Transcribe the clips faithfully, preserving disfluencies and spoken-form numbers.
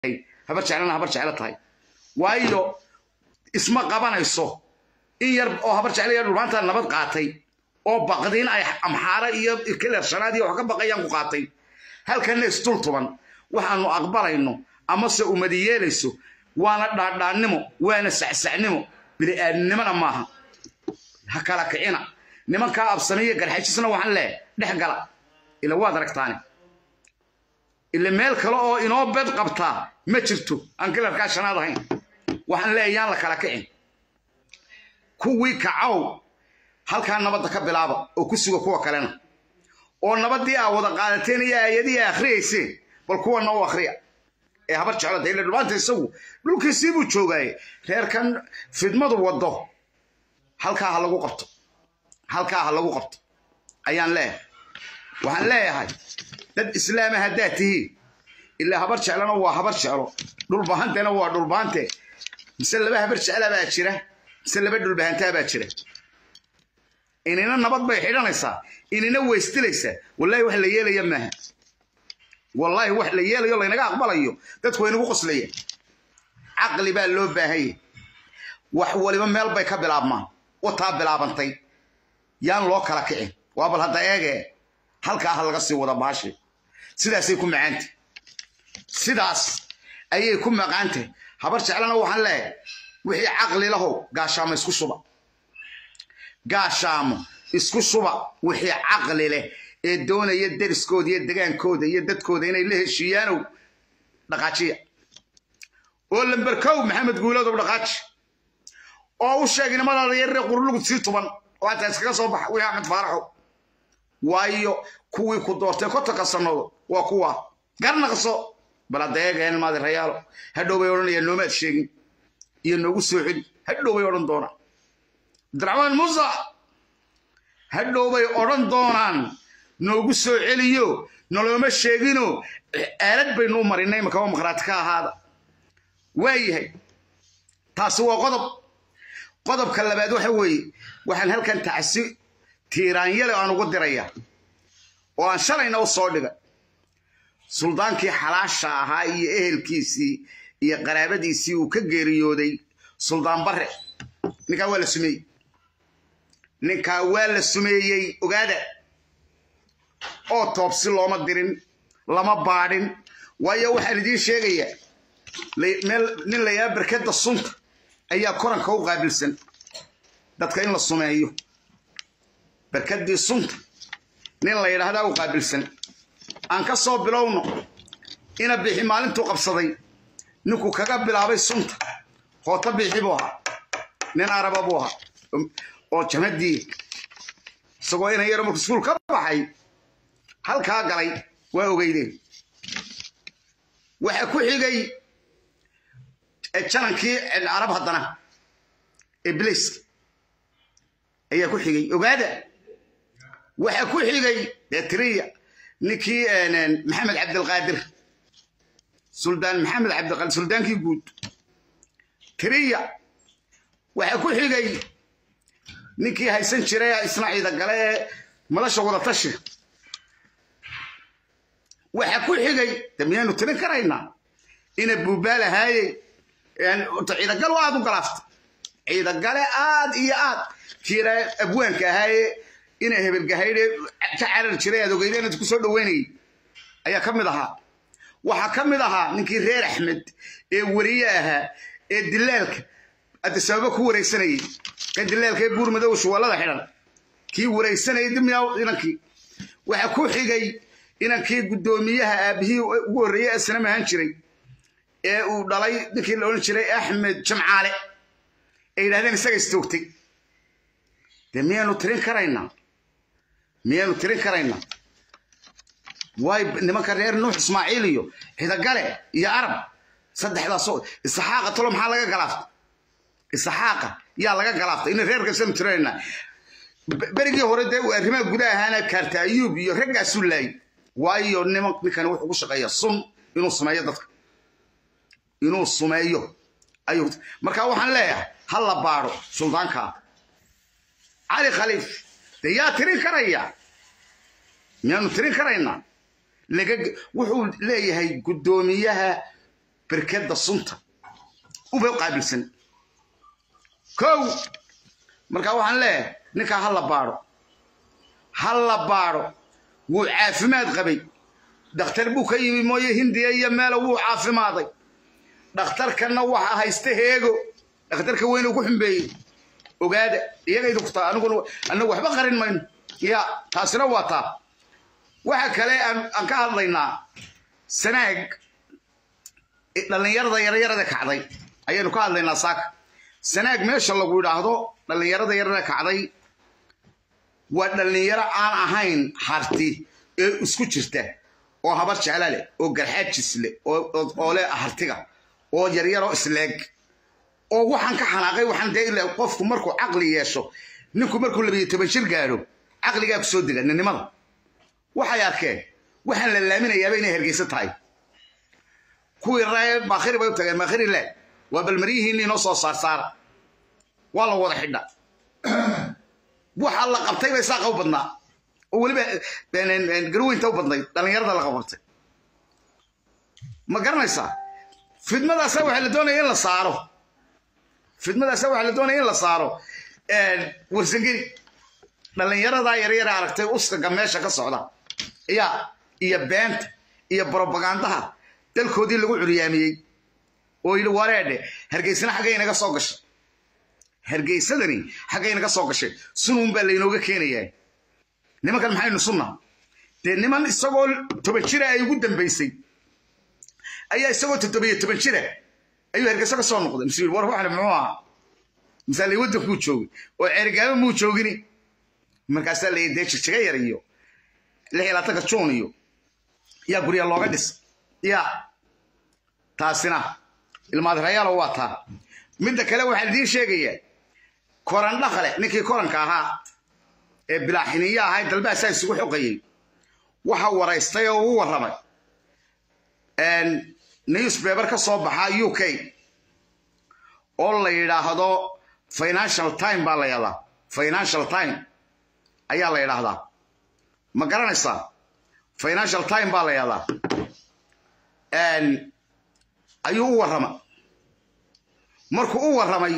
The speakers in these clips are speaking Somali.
habar jeclana habar jecla tahay waayo isma qabanayso in yar oo habar jeclaya dhulmaanta nabad qaatay oo baqdin ay amxaara iyo kala shanaad iyo wax ka baqayaan ku qaatay halkan istul tuban waxaanu aqbalayno ama se umadi yeelayso waana dhaadhaannimo waana sacsacnimo bili aadnimana maaha ha kala kicina nimanka absaniye garxajisna waxaan leeyahay dhex gala ila waad aragtaani ila meel kale oo inoo bad qabta ma jirto aan kala ka shanaad ahayn waxaan leeyahay la kala kicin kuwii kacaw halka nabadda ka bilaaba oo ku suga kuwa kalena oo nabadii ah wada qaadateen iyo ayadii akhriyeyseen bal kuwa noo akhriya ee habar jeclada ila dhulmaanta isagu dhulkiisii buu joogay reerkan fidmadu wado halka ha lagu qabto halka ha lagu qabto ayaan leeyahay waxaan leeyahay dad islaam hadaatihi illa habar jeclana waa habar jeclo dhul baahantana waa dhul baahante mise laba habar jecla baa jira mise laba dhul baahanta baa jira inina nabad bay xidhanaysaa inina weystilaysaa wallahi wax la yeelaya maaha wallahi wax la yeelayo la inaga aqbalayo dadku way nagu qoslayeen aqli baa loo baahay wax waliba meel bay ka bilaabmaan wataa bilaabantay yaan loo kala kicin waa bal hadda eege halka ah laga sii wada baashi sidaasay ku macaantay sidaas ayay ku macaantay habar jeclana waxaan leeyahay wixii aqli laho gaashaamo isku shuba gaashaamo isku shuba wixii aqli leh ee doonaya deriskooda iyo degaankooda iyo dadkooda inay la heshiiyaan dhaqaajiya oo lambarkow maxamed guulad oo dhaqaaji oo u sheegay nimada yar qurlugu si tuban oo taas kaga soo bax wixii Axmed Faaraxo waayo kuwii ku doortay ko takasannado waa kuwa garnaqso baladeegeen maad rayaalo hadhow bay oranayaan noomaad sheegin iyo noogu soo celi hadhow bay oran doonaan Abdiraxmaan Musa hadhow bay oran doonaan noogu soo celiyo noloma sheegino aalad bay noo marinay markaa maqraad ka ahaada waayahay taas waa qodob qodobka labaad waxa weeye waxaan halkan tacsi tiiraan yale aan ugu diraya oo aan shalayna u soo dhigay suldaankii xalaasha ahaa iyo ehelkiisii iyo qaraabadiisii uu ka geeriyooday suldaan bare ninka waa la sumeeyey ninka waa la sumeeyey ogaada oo toobsi looma dirin lama baadhin waayo waxaan idiin sheegayaa meel nin la yaa barkada sunta ayaa koranka u qaabilsan dadka in la sumeeyo barkadii sunta nin la yiraahdo u qaabilsan aan ka soo bilowno ina bixi maalintu qabsaday ninku kaga bilaabay sunta hoota bixi buu ahaa nin araba buu ahaa oo jamadii isagoo ina yar markuu iskuul ka baxay halkaa galay waa ogeydeen waxa ku xigay janankii arab haddana iblis ayaa ku xigay ogaada waxa ku xigay tiriya ninkii maxamed cabdilqaadir suldaan maxamed cabdilqaadir suldaankii guud tiriya waxa ku xigay ninkii haysan jiray isna ciida gale madasha wada tashi waxa ku xigay damiyanu tirin karaynaa ina buubaal ahaayay yani ciida gal aad u galaafta ciida gale aad iyo aad tira abwaanka ahaaye ina hebel gahayde ka carar jiray aad ogeydeen ku soo dhaweynay ayaa kamid ahaa waxa kamid ahaa ninkii reer Axmed ee wariye ahaa ee dilaalka adisaba ku wareysanayay kan dilaalka buur madow shuwalada xiran kii wareysanayay dimiyaa inankii waxa ku xigay inankii gudoomiyaha aabihii ugu horeeyay asna mahan jiray ee uu dhalay ninkii la oran jiray Axmed Jamcaale ay yiraahdeen isaga istoogtay damiyaanu tirin karaynaa miyaanu tirin karaynaa way nimanka reer Nuux Ismaaciil iyo xidagale iyo Arab saddexdaas oo Isxaaqa tolo maxaa laga galaafta Isxaaqa yaa laga galaafta in reerka san tirayna berigii hore de arrimaha gudaha ahaana kaarta Ayuub iyo raggaas u laay waayo nimankan wuxuu ku shaqeeyaa sun inuu sameeyo dadka inuu sameeyo ayuu marka waxaan leeyahay hal la baaro suldaanka Ali Khaliif يا ترين كريا ميانو ترين كرينا لقى وحول ليه هي قدوميها بركد السنطة وبيو قابلسن كو مركا waxaan leeyahay ninka hal la baaro hal la baaro wuu caafimaad qabay dhakhtar buu ka yimi mooye hindiya iyo meel uu caafimaaday dhakhtarkana waxa haysta heego dhakhtarka weyn uu ku xumbeeyay ogaada iyaga idinku taa anigu anagu waxba qarin mayno ya taasina waa taa waxa kale aan ka hadlaynaa sanaag dhalinyarada yaryarada kacday ayaynu ka hadlaynaa saaka sanaag meesha lagu yiraahdo dhalinyarada yaryarada kacday waa dhalinyaro aan ahayn harti ee isku jirta oo habar jeclaale oo garxaajis leh oo oo leh hartiga oo yaryaro isleeg oo waxaan ka xanaaqay waxaan deeylay qofku markuu aqli yeesho ninku markuu labiyo toban shir gaaro aqliga ku soo diga ninimada waxay arkeen waxaan la laaminayaa inay hergeysa tahay kuwii raay baakhir bay u tageen baakhir ilaa waa balmariyihiin inoo soo saar saar waa la wada xidha waxa la qabtay bay saaqo badnaa oo waliba beeneen garweynta u badnay dhalinyarada la qabtay ma garanaysaa fidmadaas waxa la doonayay in la saaro fidmadaas waxa la doonayay in la saaro ee warsangiri dhalinyarada yaryar aragtay uska meesha ka socda iya iyo beent iyo propagandaha dalkoodii lagu curiyaamiyay oo ila wareede hargeysana xagay inaga soo gashay hargeysadani xagay inaga soo gashay sunuun baa leeynoga keenayay nimankan maxay nusuna de niman isagoo toban jira ay ugu dambeysay ayaa isagoo toban jira ayuu hargeysa ka soo noqday masiir war waxa muxuu ah misal wada ku joogay oo ergaamo muu joogini markaas la yeeday jiga yar iyo lixlaatan ka jooniyo ya guriga looga dhis ya taasina ilmaad rayaal oo wata midda kale waxa la sheegaya koran dhaqale ninkii koranka ahaa ee bilaaxiniya ahay dalbaas ay isugu xoqayay waxa waraystay oo uu waramay een newspaper ka soo baxa U K oo la yiraahdo Financial Times baa la yiraahdaa Financial Times ayaa la yiraahdaa ma garanaysaa Financial Times baa la yiraahdaa een ayuu u waramay markuu u waramay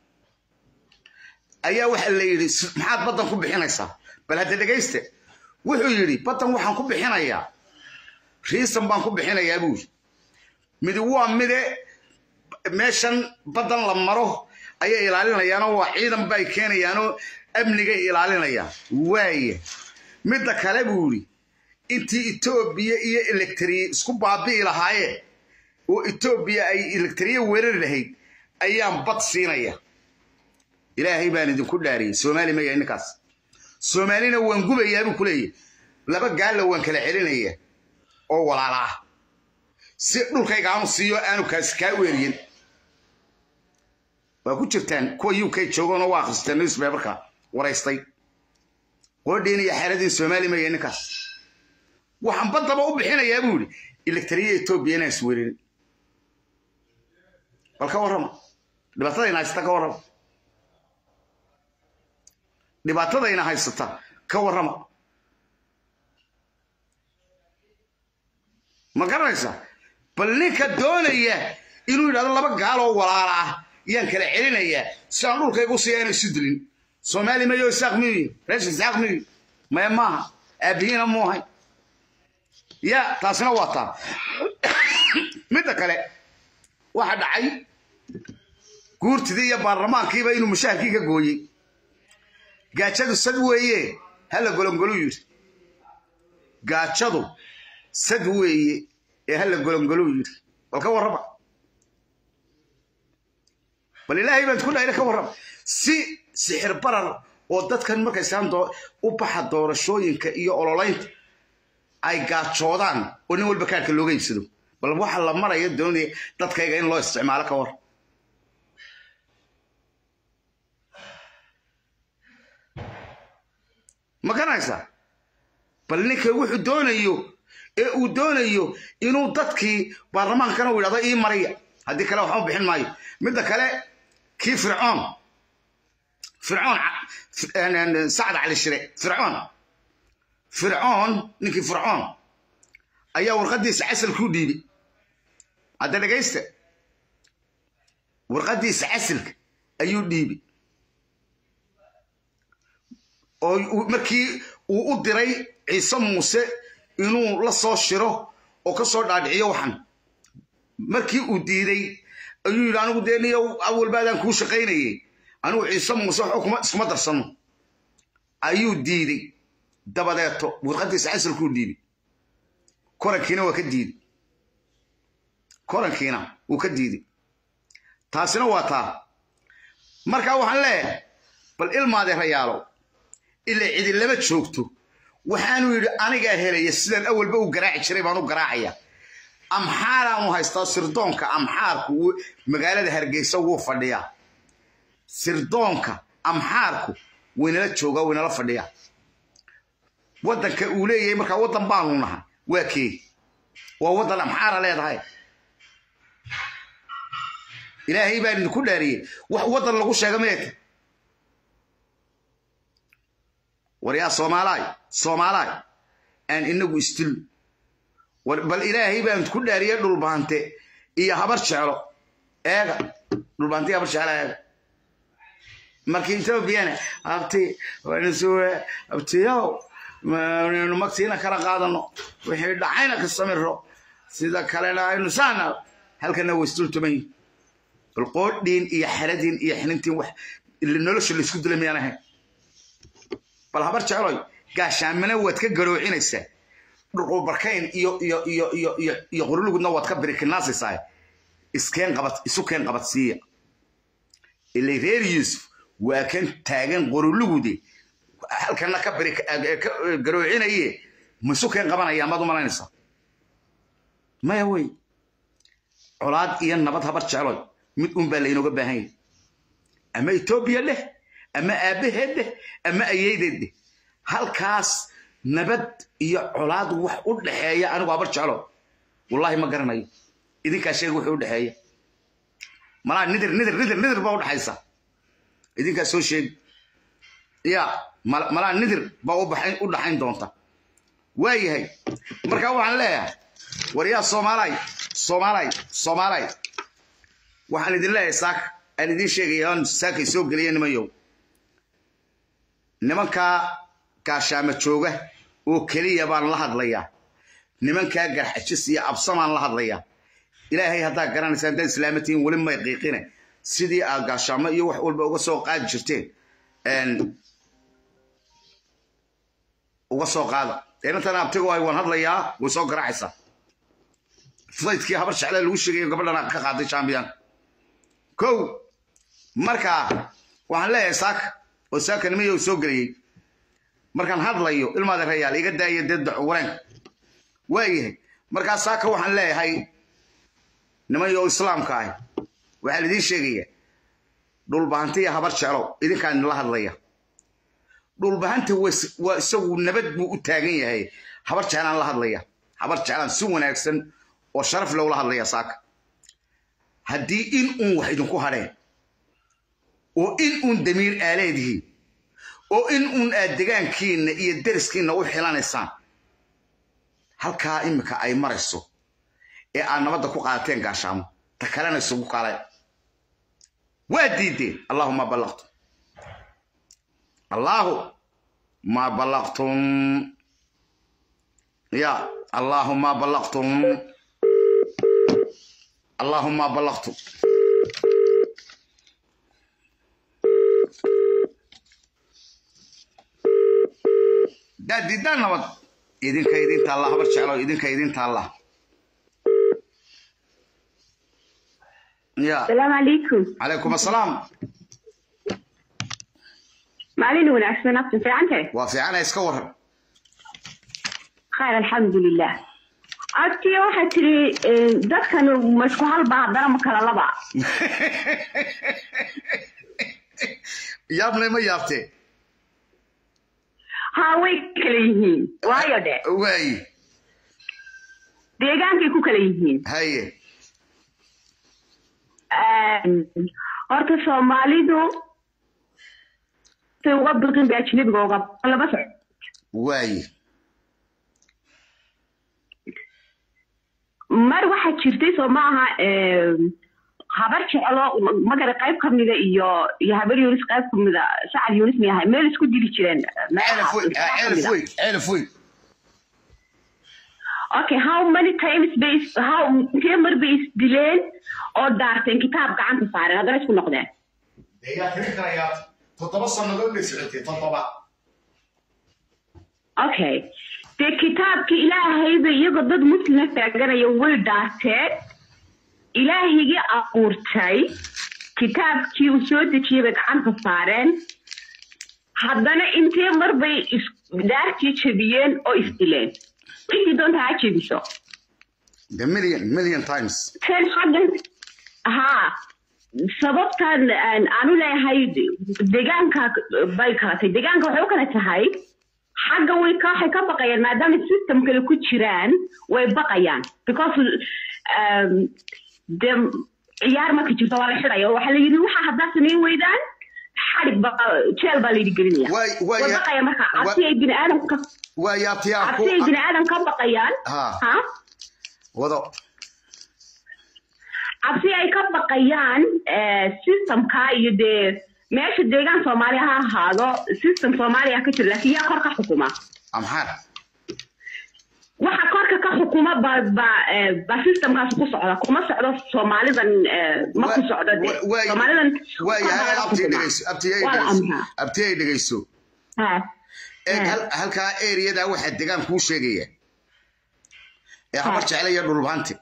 ayaa waxa la yiri maxaad badan ku bixinaysaa bal hadda dhageyste wuxuu yiri badan waxaan ku bixinayaa riisan baan ku bixinayaa buu mid waa mide meeshan badan la maro ayay ilaalinayaan oo ciidan bay keenayaan oo amniga ilaalinaya waaye midda kale buu yiri intii Itoobiya iyo electric isku baabi'i lahaayeen oo Itoobiya ay electric weerar lahayd ayaan bad siinaya ilaahay baan idinku dhaariyay Soomaali ma yahay ninkaas Soomaalina waan gubayaa buu kuleeyay laba gaal waan kala celinaya oo walaala si dhulkayga aan siiyo aanu kaas ka weeriyin waa ku jirtaan kuwa U K joogana waa akhristaan newspaperka waraystay qoodeen iyo xaaladii Soomaali ma yahay ninkaas waxaan badaba u bixinayaa buu yiri electric Itoobiya inay isweerin balka warama dhibaatadayna haysta ka warama dhibaatadayna haysta ka warama ma garanaysaa bal ninka doonaya inuu yiraahdo laba gaal oo walaala ah yaan kala celinaya si aan dhulkaygu si aanay sidlin Soomaali ma yoo saaqmi reesh saaqmi ma ma abiina moohay ya taasna wata midda kale waxa dhacay guurtidii iyo baarlamaankiiba inuu mushaharkii ka gooyay gaajadu sad weeye hala golongolo yiri gaajadu sad weeye ee hala golongolo yiri walka warraba bal ilaahay baan ku dhaayay ka warraba si sixir barar oo dadkan markay saando u baxa doorashooyinka iyo ololeynta ay gaajoodaan oo nin walba kaarka looga iibsado bal waxa la marayo doonay dadkayga in loo isticmaalo ka war ma garanaysaa bal ninka wuxuu doonayo ee uu doonayo inuu dadkii baarlamaankana uu yiraahdo ii mariya haddii kale waxaan bixin maayo midda kale kii fircoon fircoon sacad cali shire fircoon fircoon ninkii fircoon ayaa warqadiisa casal ku dhiibay هذا لقيسته ورقديس عسلك أيو ديبي أو مركي وقدري عيسى موسى إنه لا صار شره أو كسر داعي وحن مركي وديري أيو أنا وديني أول بعد أن كوش قيني أنا عيسى موسى حكم اسمه درسنا أيو ديري دبادته ورقديس عسلك وديبي كوركينا وكديدي كوركينا وكديدي taasina waa taa marka waxaan leeyahay bal ilmaade rayaalo ila cid lama joogto waxaanu yiri aniga helaya sidan awalba u garaaci jiray baan u garaacaya amxaaraan u haystaa sirdoonka amxaarku magaalada Hargeysa uu fadhiya sirdoonka amxaarku weynala jooga weynala fadhiya wadanka uu leeyahay marka wadan baan u nahay waa kee waa wadan amxaara leedahay إلهي بان كل داري ووطن لغو شيغا ميت وريا صومالاي صومالاي ان انغو استل بل إلهي بان كل داري دول بانته iyo habar jeclo eega dul baanti habar jeclo markii inta biyana abti waan soo abtiyo ma magtiina kala qaadano wixii dhacayna ka samiro sida kale la insana halkana wastul tumay القودين إيه حردين إيه حنتين وح اللي نلش اللي سكود لهم يعني هاي بالهبرت علوي قاشان من أول تكجروا عين السه ربركين يو يو يو يو يقولوا له قلنا وتكبرك الناس ساي إسكان قبض إسكان قبض سيء اللي غير يوسف وكان تاجن قولوا له دي هل كان كبرك جروا عين إيه مسكان قبنا يا ما ضمن نسا ما يوي أولاد إيه النبض هبرت علوي مid un baa laynooga baahan yahay ama Ethiopia leh ama aabaheed leh ama ayeedeed halkaas nabad iyo colaad wax u dhaxeeya anigu abar jeclo wallahi ma garanayo idinka sheeg wuxuu u dhaxeeya malaa nidir nidir nidir nidir baa u dhaxaysa idinka soo sheeg ya malaa nidir baa u baxay u dhaxayn doonta waayahay marka waxaan leeyahay wariyaa Soomaaliy Soomaaliy Soomaaliy waxaan idin leeyahay saak aan idin sheegayaan saakay soo galiyeen nimayo nimanka gaashaama jooga oo kaliya baan la hadlayaa nimanka garxajis iyo absamaan la hadlayaa ilaahay hadaa garanaysan dad islaamatiin wali ma qiiqina sidii aad gaashaama iyo wax walba uga soo qaad jirteen een uga soo qaada inta abtigo ay waan hadlayaa way soo garaacaysa flightkii habar jecel lagu sheegay gabadhana ka qaaday champion كو مركا وحن لا يساك وساك نمي وسوقري مركا هضليو الماذا الرجال يقدر يدد عورين ويه مركا ساك وحن لا هاي نمي إسلام كاي وحال دي شيء دول بانتي هبر شعرو إذا كان الله هضليه دول بانتي وس وسو نبت بوتاجية هاي هبر شعران الله هضليه هبر شعران سوون أكسن وشرف لو الله هضليه ساك هدي إن أون واحد كهرين وإن أون دمير آلاده وإن أون أدجان كين يدرس كين أو حلان السان هل كائمك أي مرسو إيه أنا ما دكوا قاتين قاشام تكلنا السوق على وديدي اللهم بلغت الله ما بلغتم يا اللهم بلغتم اللهم بلغتم دادي دانا وط إذن كيدين تالله هبر شعلو إذن كيدين تالله يا السلام عليكم. عليكم السلام. معلين ونعس من نفسي في عنك. وفي عنا يسكور. خير الحمد لله. أنتي واحد تري ده كانوا مشكو هالبعض ده مكلا لبع. يا ابني ما يابتي. هاوي كليهين. وايو ده. واي. ديجان كيكو كليهين. هاي. horta Soomaalidu tay uga bilqin bay ajnabiga uga laba socod way mar waxa jirtay soo maaha habar jeclo magara qayb kamida iyo iyo habar yunis qayb kamida Sacad Yunis miyahay meel isku dili jireen elf way elf way elf way okay how many times based how many based delayed or daarteen kitaab gacanta saaray hadana isku noqdeen deeyaa tirkaya toddoba sanadood la socotay toddoba okay de kitaabki ilaahay bay iyaga dad muslim taaganaya way daarteen ilaahigi abuurtay kitaabkii uu soo dejiyay gacanta saareen haddana intee mar bay daartii jabiyeen oo isdileen you don't have to be so. The million, million times. Ten hundred. Ha. Sababtan aanu leeyahay deegaanka bay kaatay deegaanka wuxuu kala tahay xagga way ka waxay ka baqayaan maadaama system kale ku jiraan way baqayaan because um the ciyaar ma ka jirto wala xirayo waxa la yiri waxa hadda sameey weydaan xarig ba jeel ba la yiri gelinaya way way baqaya marka asii ibn aadamka وياتياكو أبتي ابن آدم كم بقيان ها ها وضع أبتي أي كم بقيان سيستم كاي دي ماشي ديجان سوماليا هذا سيستم سوماليا كتير لكن هي كركة حكومة أم حال waxa korka ka xukuma ba ba ba systemkaas ku socda kuma socdo Soomaalidan ma ku socdo Soomaalidan way abti dhigayso abti abti dhigayso ha halka area-da waxa deegaan ku sheegaya ee habar jeclaya dhulbaanti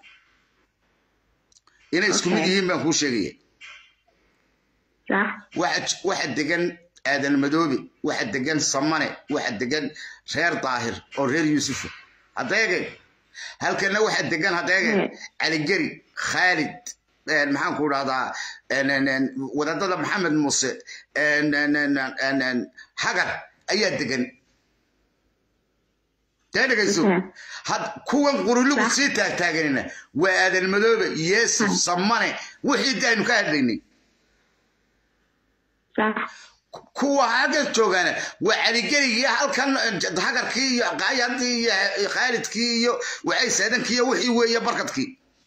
inay isku mid yihiin baan ku sheegaya صح waxa waxa deegaan aadan madoobi waxa deegaan samane waxa deegaan reer daahir oo reer yuusuf hadeege halkana waxa deegaan hadeege ali gari khalid maxaan ku raahdaa wadadada maxamed muuse hagar ayaa degan taanagayso had kuwan qurulugu si taagtaaganina waa aadan madoobe yeesif samane wixii daaynu ka hadlaynay صح kuwa haga joogana waa caligeligi halkan hagarkii iyo qaayadii iyo khaalidkii iyo waxay saadanki iyo wixii weeye barkadkii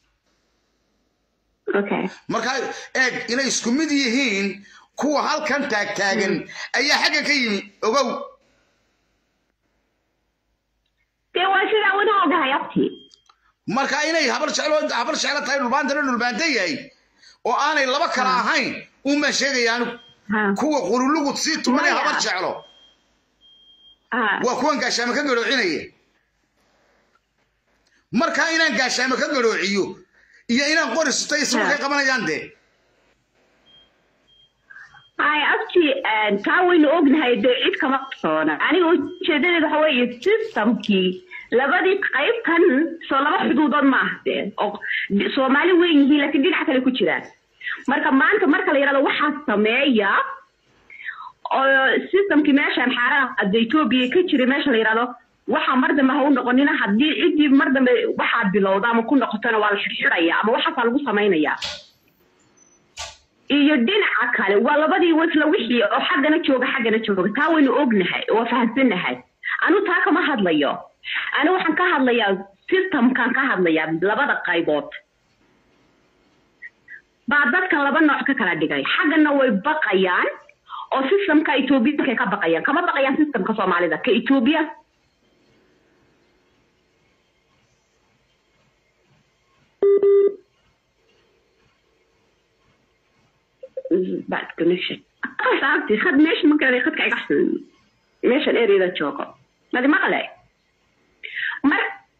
okay marka eeg inay isku mid yihiin kuwa halkan taagtaagan ayaa xagga ka yimi ogow dee waa sida wada ogahay abti marka inay habar jeclo habar jeclo tahay dhulbaantana dhulbaanta yahay oo aanay laba kala ahayn uma sheegayaan kuwa qurulugu si tumanay habar jeclo waa kuwan gaashaama ka garoocinaya marka inaan gaashaama ka garoociyo iyo inaan qorisutay isma ka qabanayaan de ay abti taawin ognahay cid kama soona aniga ujeedadeedu waxa weeye systemkii labadii qayb kan soo laba xuduudood ma ahdeen oo Soomaali weyn yihiin laakiin dhinaca kale ku jiraan marka maanta marka la yiraahdo waxa sameeya oo systemkii meeshan xaarada Ethiopia ka jira meesha la yiraahdo waxa mardama ha u noqonina hadii cidii mardama waxa bilowda ama ku noqotana waa la xirxiraya ama waxa lagu sameeynaya iyo dhinaca kale waa labadii wasla wixii oo xaggana jooga xaggana jooga taa waynu ognahay oo fahansanahay anu taa kama hadlayo ana waxaan ka hadlayaa systemkan ka hadlayaa labada qaybood baa dadka laba nooc ka kala dhigay xaggana way baqayaan oo systemka Ethiopia ka baqayaan kama baqayaan systemka Soomaalida ka Ethiopia bad connection أصعبتي خد ماشي ممكن ياخدك أحسن ماشي الأري ذا تشوكو ما دي مغلى مر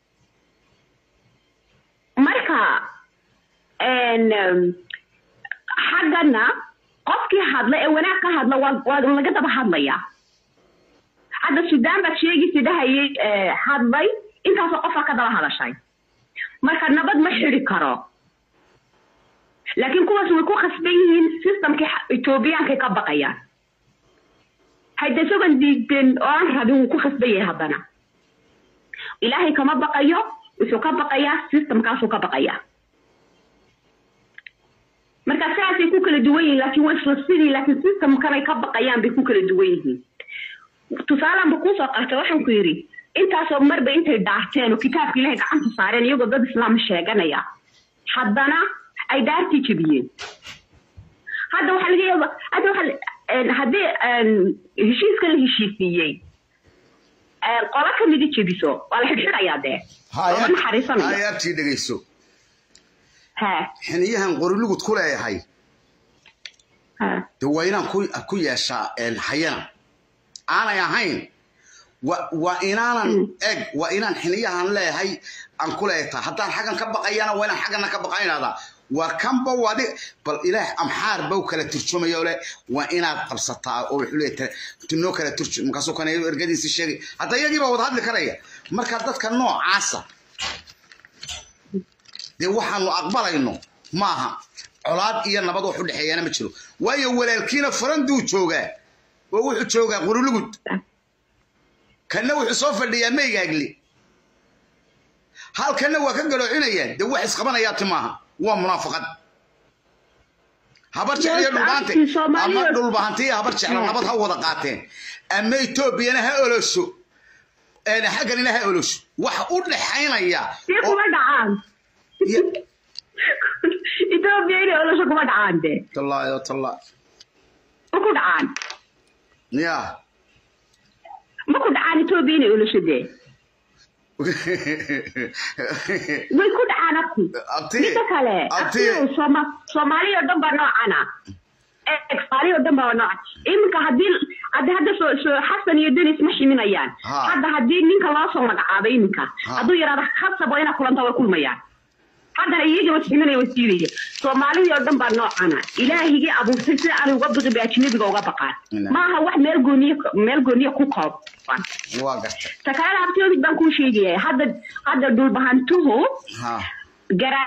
مركا إن حاجنا قفكي هذلا وناك هذلا ولا جد بهذلا يا هذا السودان بتشيجي سده هي هذلا أنت ثقافة كذا هذا شيء مركا نبض مشري كرا لكن كوا سوي كوا خسبين سيستم كي إثيوبيا كي كبقيا هيدا سوغن ديدن أون هادو كوا خسبين هذانا إلهي كما بقيا وسو كبقيا سيستم كاسو كبقيا مركا ساسي كوك الدوين لكن وصل السيري لكن سيستم كما يكبقيا بكوك الدوين تسالم بكوسا قاتا وحن كيري intaasoo marba intay dhaarteen oo kitaabka ilaahay gacanta saareen iyagoo dad islaam sheeganaya haddana ay dhaartii jebiyeen hadda waxa laga yaabaa hadda waxa haddii heshiiska la heshiisiyey qola ka midi jebiso waa la xidhxidhayaa dee haya hayaabtii dhegayso ha xiniyahan qorilugud ku leeyahay de waa inaan ku yeeshaa hayana aanay ahayn waa inaanan eg waa inaan xiniyahan leeyahay aan ku leeyahay haddaan xaggan ka baqayana waa inaan xaggana ka baqaynaada waa kanba wadi bal ilaah amxaar bow kala turjumayo le waa inaad qabsataa oo wuxuu leeyahay tinno kala turjum markaasoo kan ergadiisi sheegay hadda iyagiiba wada hadli karaya marka dadka noocaasa dee waxaanu aqbalayno maaha colaad iyo nabad wax u dhexeeyana ma jiro waayo walaalkiina faranduu joogaa oo wuxuu joogaa qurulugud kana wuxuu soo fadhiyaa meegaagli halkana waa ka galoocinayaan dee wax isqabanayaa timaaha waa munaafaqad habar jecel dhulbaante ama dhulbaantii habar jecel nabad ha wada qaateen ama Etoobiyana ha olosho ee xagganina ha olosho wax u dhaxaynaya oo kuma dhacaan Etoobiyana olosho kuma dhacaan de tallaay oo tallaay ku dhacaan ya ma ku dhacaan Etoobiyana olosho de way ku dhacaan abti midda kale abti Soomaaliya oo dhan baa noocana ee Soomaaliya oo dhan baa noocan iminka haddii hadda hadda soo Xasan iyo Denis ma ximinayaan hadda haddii ninka loo soo magacaabay iminka hadduu yiraahdo khasab waa inaa kulanta way kulmayaan hadda iyaga wax ximinaya wasiiriga Soomaaliya oo dhan baa noocana ilaahigii abuurtay si aan uga baqi baajiniga uga baqaan maaha wax meel gooniyo meel gooniyo ku qoob waa gartay takala abtiyood baan ku sheegay hadda hadda dhulbahantuhu ha gara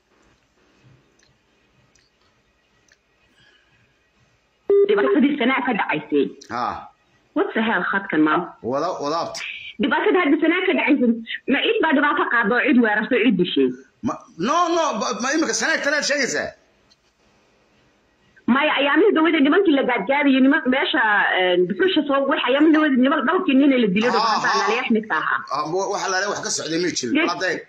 dibadii sanaa ka dhacaysay ha what the hell khadkan ma wada wada dibadii hadda sanaa ka dhacaysay ma id baa dhibaato qaado cid weerarto cid dishay no no ma imika sanaa tanaad sheegaysaa ما أيامي دوّد النمط اللي قاعد جاري النمط ماشى بفرش صوب وحيام دوّد النمط ضرب كنين اللي دليله بس أنا ليه إحنا كاها. وحلا لا وح قصة عدمي تشيل. أوكي.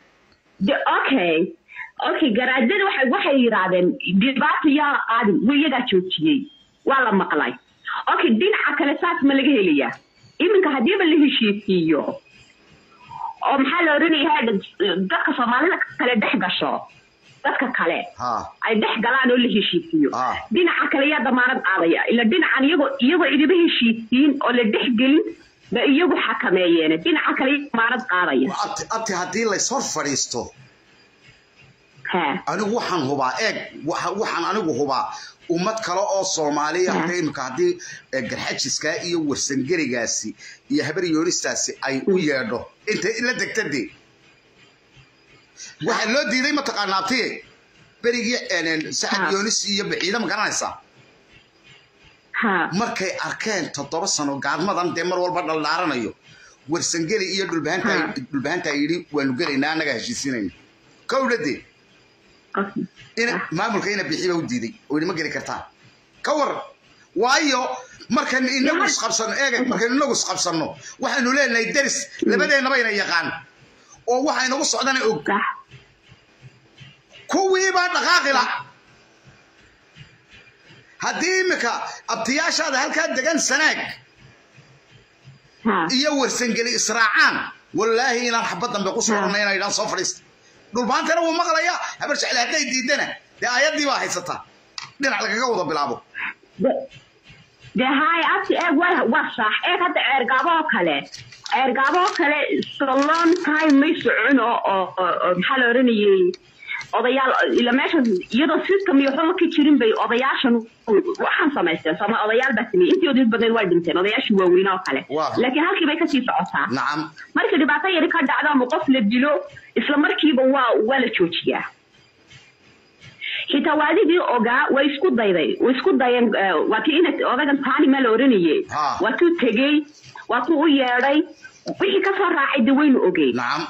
أوكي جرادين وح وح يرادين دبعت يا عادي ويجا تشوتشي والله ما قلاي. أوكي دين حكلسات ملقيه ليه. إيه كهديم اللي هي شيء فيه. أم حلا رني هذا دك صومالي كلا دحجة شو. dadka kale ay dhex galaan oo la heshiisiyo dhinaca kale yaa damaanad qaadaya ila dhinacan iyago iyago idiba heshiisiin oo la dhex gelin ba iyagu xakameeyeen dhinaca kale damaanad qaadaya abti hadii la soo fariisto ha anigu waxaan hubaa eeg waxaan anigu hubaa ummad kale oo Soomaaliya imka hadii garxajiska iyo warsangarigaasi iyo habar yoonistaasi ay u yeedho inta ila degtadii waxa loo diiday ma taqaanaatay berigi een saad yoonis iyo bixiida ma garanaysa ha markay arkeen toddoba sano gaadmadan de mar walba dhaldhaaranayo warsangeli iyo dhulbaanta dhulbaanta yiri waanu galeynaa anaga heshiisinayna kowlade ina maamulka ina bixiiba u diiday oo ma gali kartaa ka war waayo markan inagu isqabsano eegay markan inagu isqabsano waxaanu leenahay daris labadeenaba ina yaqaan oo waxa inagu socdana og kuwii baa dhaqaaqila hadii imika abtiyaashaada halka degan sanaag iyo warsangeli israacaan wallahi inaan xabad dambe ku soo ranayna inaan soo fadhiisto dhulbaantana wuu maqlaya habar jecel haday diidana de ayadii baa haysata dhinac lagaga wada bilaabo de hay abti ee waa waa sax ee hadda eergaabo kale eergaabo kale so long time may socono oo maxaa la oranayay odayaal ila meesha iyadoo system iyo xulka ka jirin bay odayaashan waxaan samaysteen sama odayaal baa sameeyay intii odid badan waa dhinteen odayaashii waaweyn oo kale laakiin halkii bay ka sii socotaa nacam marka dhibaato yar ka dhacdo ama qof la dilo isla markiiba waa wala joojiyaa xitaa waadidii ogaa way isku dayday way isku dayeen waa kii inay odagan taani ma la oranayay waa tuu tegey waa tuu u yeedhay wixii ka soo raacay dawaynu ogey nacam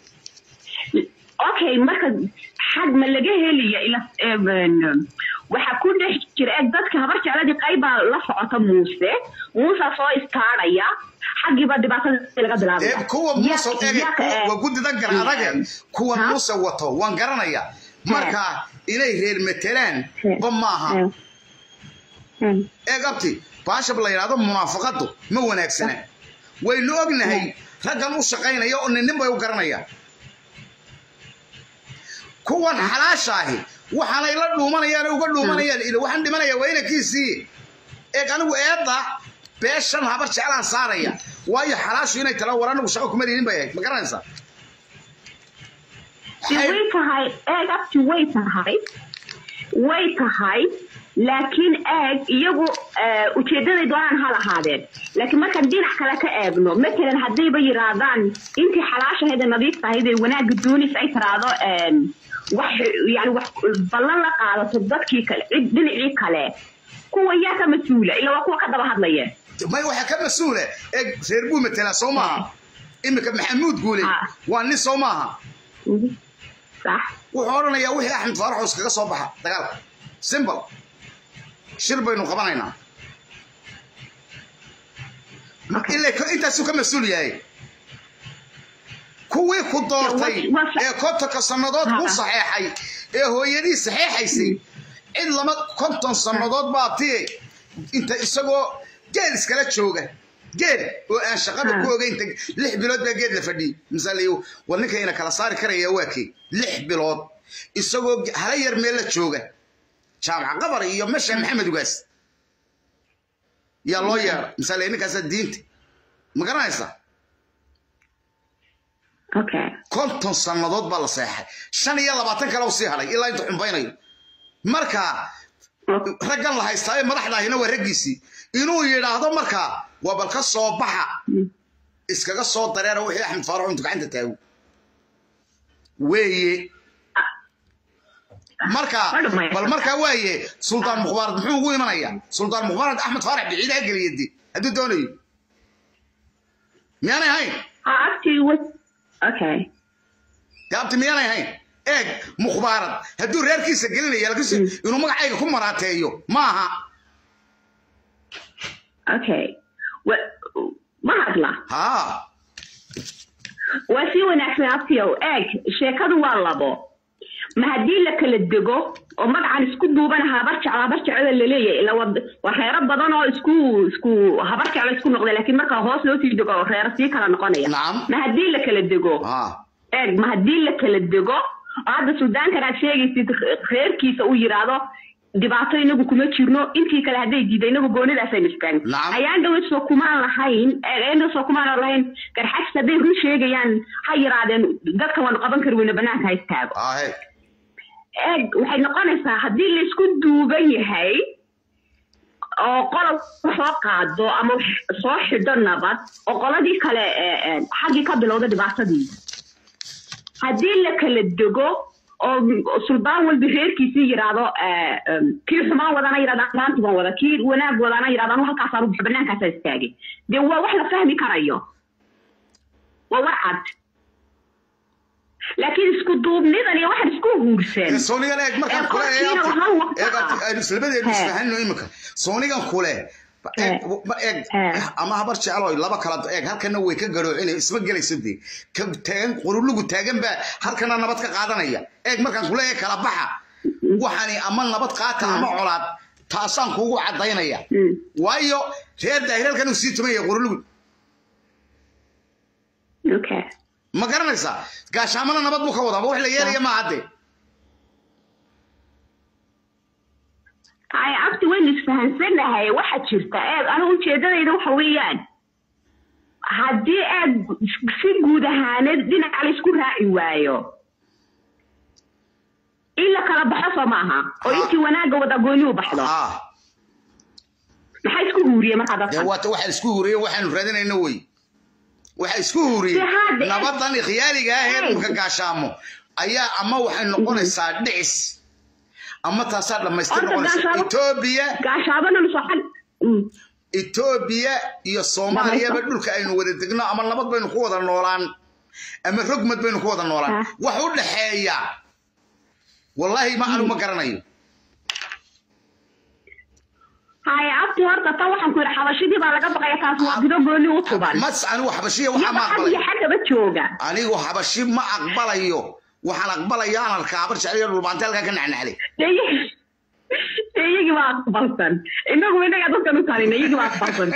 okay marka xad ma laga heliya ila waxa ku dhex jira dadka habar jecladii qayba la socota muuse muuse soo istaaraya حقي بدي بعطي لك بلاد إيه كوا موسى إيه وجود ذكر هذا كوا موسى وطو وانقرنا يا مركا إليه غير مثلان بماها إيه قبتي باش بلا يرادو منافقته مو وناكسنا ويلو أجنهي رجل وشقينا يا أن النبي وقرنا يا كوا حلاشاهي وحنا يلدو من يا وقدو من يا إلى وحنا من يا وين كيسي إيه كانوا إيدا بيشان هبر شعلان صاريا واي حلاش هنا تلورنا وشقوا كمرين بيك ما قرنا إنسان ويت هاي إيه قبتي ويت هاي ويت هاي لكن إيه يجو وتشدد دوان هلا هذا لكن ما كان دين حكلا كأبنه مثلا هدي بيرادان أنت حلاشة هذا نظيف هذا وناق دوني في أي تراضو وح يعني وح بللا على صدقك دين عيك عليه كوا ياك مسؤولة إلا وكوا كذا بهذا ليه ما يوحى كم مسؤولة إيه سيربو مثلا صومها إمك محمود قولي وأني صومها صح وحورنا يا وحي أحمد فرح وسكا صباحا دقال سيمبل شربوا إنه قبلنا إلا أنت سوك مسؤول ياي كوي كدورتي إيه كنت كصندوق مو صحيحي إيه هو يدي صحيحي سي إلا ما كنت صندوق بعطيه أنت إسقو جالس كلا شوقة جيل وأنا شغال كوجا أنت لح بلاد بجيل لفدي مثلا يو ونك هنا كلا صار كريه واكي لح بلاد إسقو هلاير ميلة شوقة شامع قبر يوم مشى محمد وقاس يا لوير مثلا إنك أسد دينتي ما قرنا يصح أوكي كنت صندوق بالله صحيح شن يلا بعتنك لو صيح لي إلا أنتم بيني مركا رجال الله يستاهل مرحلة هنا ورجيسي إنه يراهض مركا وبالك صوبها إسكاك صوت طريقة وحي أحمد فرح وأنتم عند تاو وي مركا بالمركا وي سلطان مخبار محمود وي منايا سلطان مخبار أحمد فرح بعيد أجل يدي هدو دوني مياني هاي أكتي و أوكي يا أبتي مياني هاي إيه مخبارات هدو رير كيسة قليل يا لكيسة إنه ما عايق كم مراتيو ماها أوكي و ما هذلا ها وسي ونحن أبتيو إيه شيكاد والله بو ما هدي لك الدقو وما عن سكو دوبنا هبرتع هبرتع على اللي ليه إلا ود وخير بدنا سكو سكو هبرتع على سكو نقدر لكن ما كهوس لو تدقو خير فيك على نقنية نعم ما هدي لك الدقو ها إيه ما هدي لك الدقو هذا السودان كان شيء خير كيس أو يراده دبعتي إنه بكم تشيرنو أنتي كلا هذا جديد إنه بقولي لا سيمستان نعم أيام دو سوكمان لحين أيام دو سوكمان لحين كان حاسة به هو شيء يعني هاي رادن ذاك كمان قبل كرونا بنات هاي استاب آه هيك إيه وحين قانسة هدي اللي سكون دوبي هاي أو قال فقط دو أما صح دنا بس أو قال دي كلا حاجة قبل هذا دبعتي دي هدي لك الدقو أو سلطان والبخير كيسي يرادو كيف ما وضعنا يرادان لانتي ما وضع كير وناق وضعنا يرادان وحل كاسارو بحبنان كاسا استاقي دي هو وحلا فهمي كرايو ووعد لكن اسكو دوب نيضا يا واحد اسكو هورسان سونيغان ايك مركان كولا ايك سلبدي نسفهنو إمكا سونيغان كولا ama habar jecel laba kala eeg halkana way ka garoocin isma galaysadii ka taagan qurulugu taagan ba halkana nabad ka qaadanaya eeg markaan kula ee kala baxa waxani ama nabad qaata ama colaad taasaan kuugu cadaynaya waayo reer daahiralkan uu sii tumay qurulugu okay ma garanaysa gaashaamana nabad buu ka wadaa wax la yeelaya ma cadde هاي عبتي وين نسفهنسنا هاي واحد شرطة إيه أنا قلت هذا يروح ويان هدي إيه في جودة هاند دينا على سكون هاي وايو إلا كلا بحصة معها وينتي وانا جودا قولوا بحضة آه محي سكورية ما هذا يا وات واحد سكورية واحد نفردنا إنوي واحد سكورية نبضني خيالي جاهل مكاشامو أيا أما واحد نقول السادس أما تصار لما يستلقون إثيوبيا قاشابنا نصحن إثيوبيا يا الصومالية بدلك أي نورد دقنا أما نبض بين قوة النوران أما رقمت بين قوة النوران وحول الحياة والله ما أنا ما قرنايو هاي عبت abti horta tan waxaan ku yiri xabashidii baa laga baqaya taas waa bido gooni u tuban mas anigu xabashiya waxa ma aqbalay xagga jooga anigu xabashi ma aqbalayo waxaan aqbalayaa aan arkaa bar jacayl dhulbaanteelka ka nacnaclay iyagi waa aqbalsan inagu inaga dadkan u talina iyagi waa aqbalsan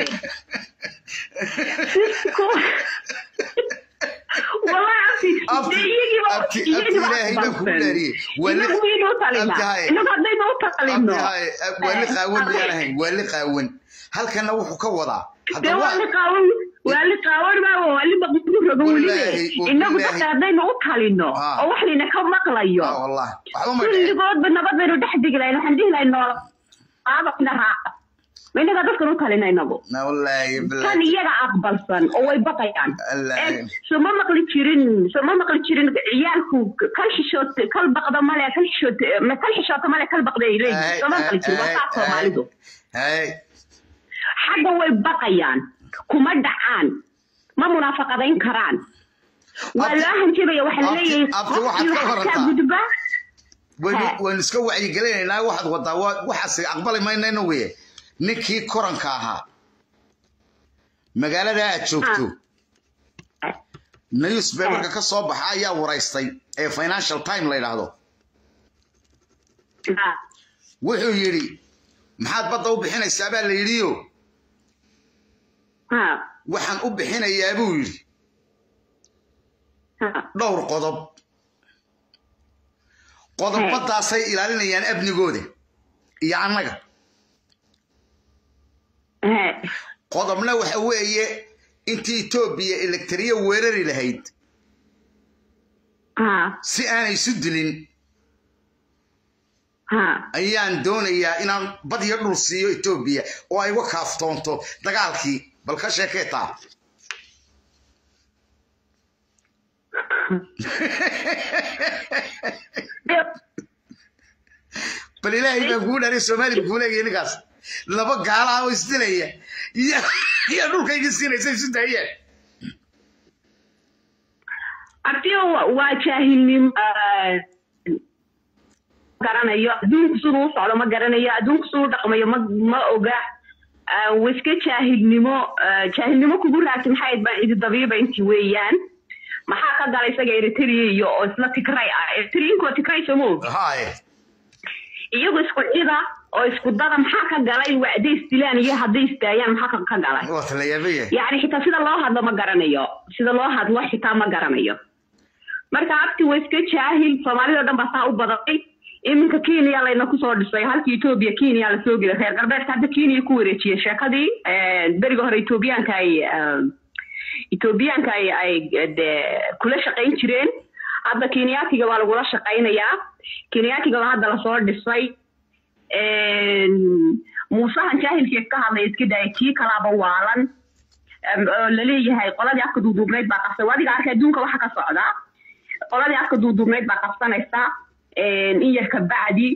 والله أبتي أبتي أبتي إلهي ما كولاري ولا إنه قد ما وطالين ولا قاون يا رهين ولا قاون هل كان لو حكوضا ولا قاون ولا قاون ما هو اللي بقول قولي إنه قد ما وطالين أو إحنا كم مقليو آه والله كل قد بنبض بينو تحدي لأنه حندي لأنه هذا كنا من هذا دكتور وطالين إنه لا والله بالله كان يجا أقبل صن أو يبقى يعني سو ما مقلي تشيرين سو ما مقلي تشيرين عيالكو كل شوت كل بقدة ماله كل شوت ما كل شوت ماله كل بقدة يلي سو ما مقلي تشيرين وصعب مالده هاي حاجة هو يبقى يعني كم دعان ما منافقة ذين كران ولا هم تبي واحد ليه أبتي واحد كهرباء وين وين سكوا عي قلنا لا واحد وضع واحد أقبل ما ينويه ninkii koranka ahaa magaalada aad joogto newspaperka ka soo baxa ayaa waraystay ee Financial Time la yiraahdo wuxuu yiri maxaad badda u bixinaysaa baa la yiriyo ha waxaan u bixinayaa buu yiri dhowr qodob qodobadaasay ilaalinayaan abnigooda iyo annaga qodobna waxa weeye intii Itoobiya elektriya weerari lahayd ah si aan isu dilin ah ayaan doonayaa inaan badiyo dhul siiyo Itoobiya oo ay uga kaaftoonto dagaalkii bal ka sheekaytaa bal ilaahay baa ku dharay Soomaali ku leeyahay ninkaas laba gaal ah oo isdilaya ya ya dhulkayga siinaysa isu daayeen abtiyo waa jaahilnim garanayo adduunku siduu u socdo ma garanayo adduunku siduu dhaqmayo ma ma oga wiska jaahilnimo jaahilnimo kugu raagtay maxay baa idi dabiiba intii weeyaan maxaa ka galay isaga Eritrea iyo oo isla Tigray ah Eritrea Tigray soo haay iyagu isku cida oo isku dada maxaa ka galay wacdi istilaan iyo haday istaayaan maxaa ka galay waa la yaabay yaani xitaa sida loo hadlo ma garanayo sida loo hadlo xitaa ma garanayo marka abti wiska jaahil Soomaaliya dhan baa saa u baday iminka Kenya layna ku soo dhisay halkii Itoobiya Kenya la soo gelay reer galbeedka hadda Kenya ku wareejiyay sheekadii ee bariga hore Itoobiyaanka ay Itoobiyaanka ay ay kula shaqayn jireen hadda Kenyaatiga waa lagu la shaqaynayaa Kenyaatiga waa hadda la soo dhisay ee Muuse han jaahilkii ka hadlay iska daayay kalaaba waalan la leeyahay qoladii afka duuduubneed baa qabsay wadiga arkay adduunka waxa ka socda qoladii afka duuduubneed baa qabsanaysa in yarka bacdi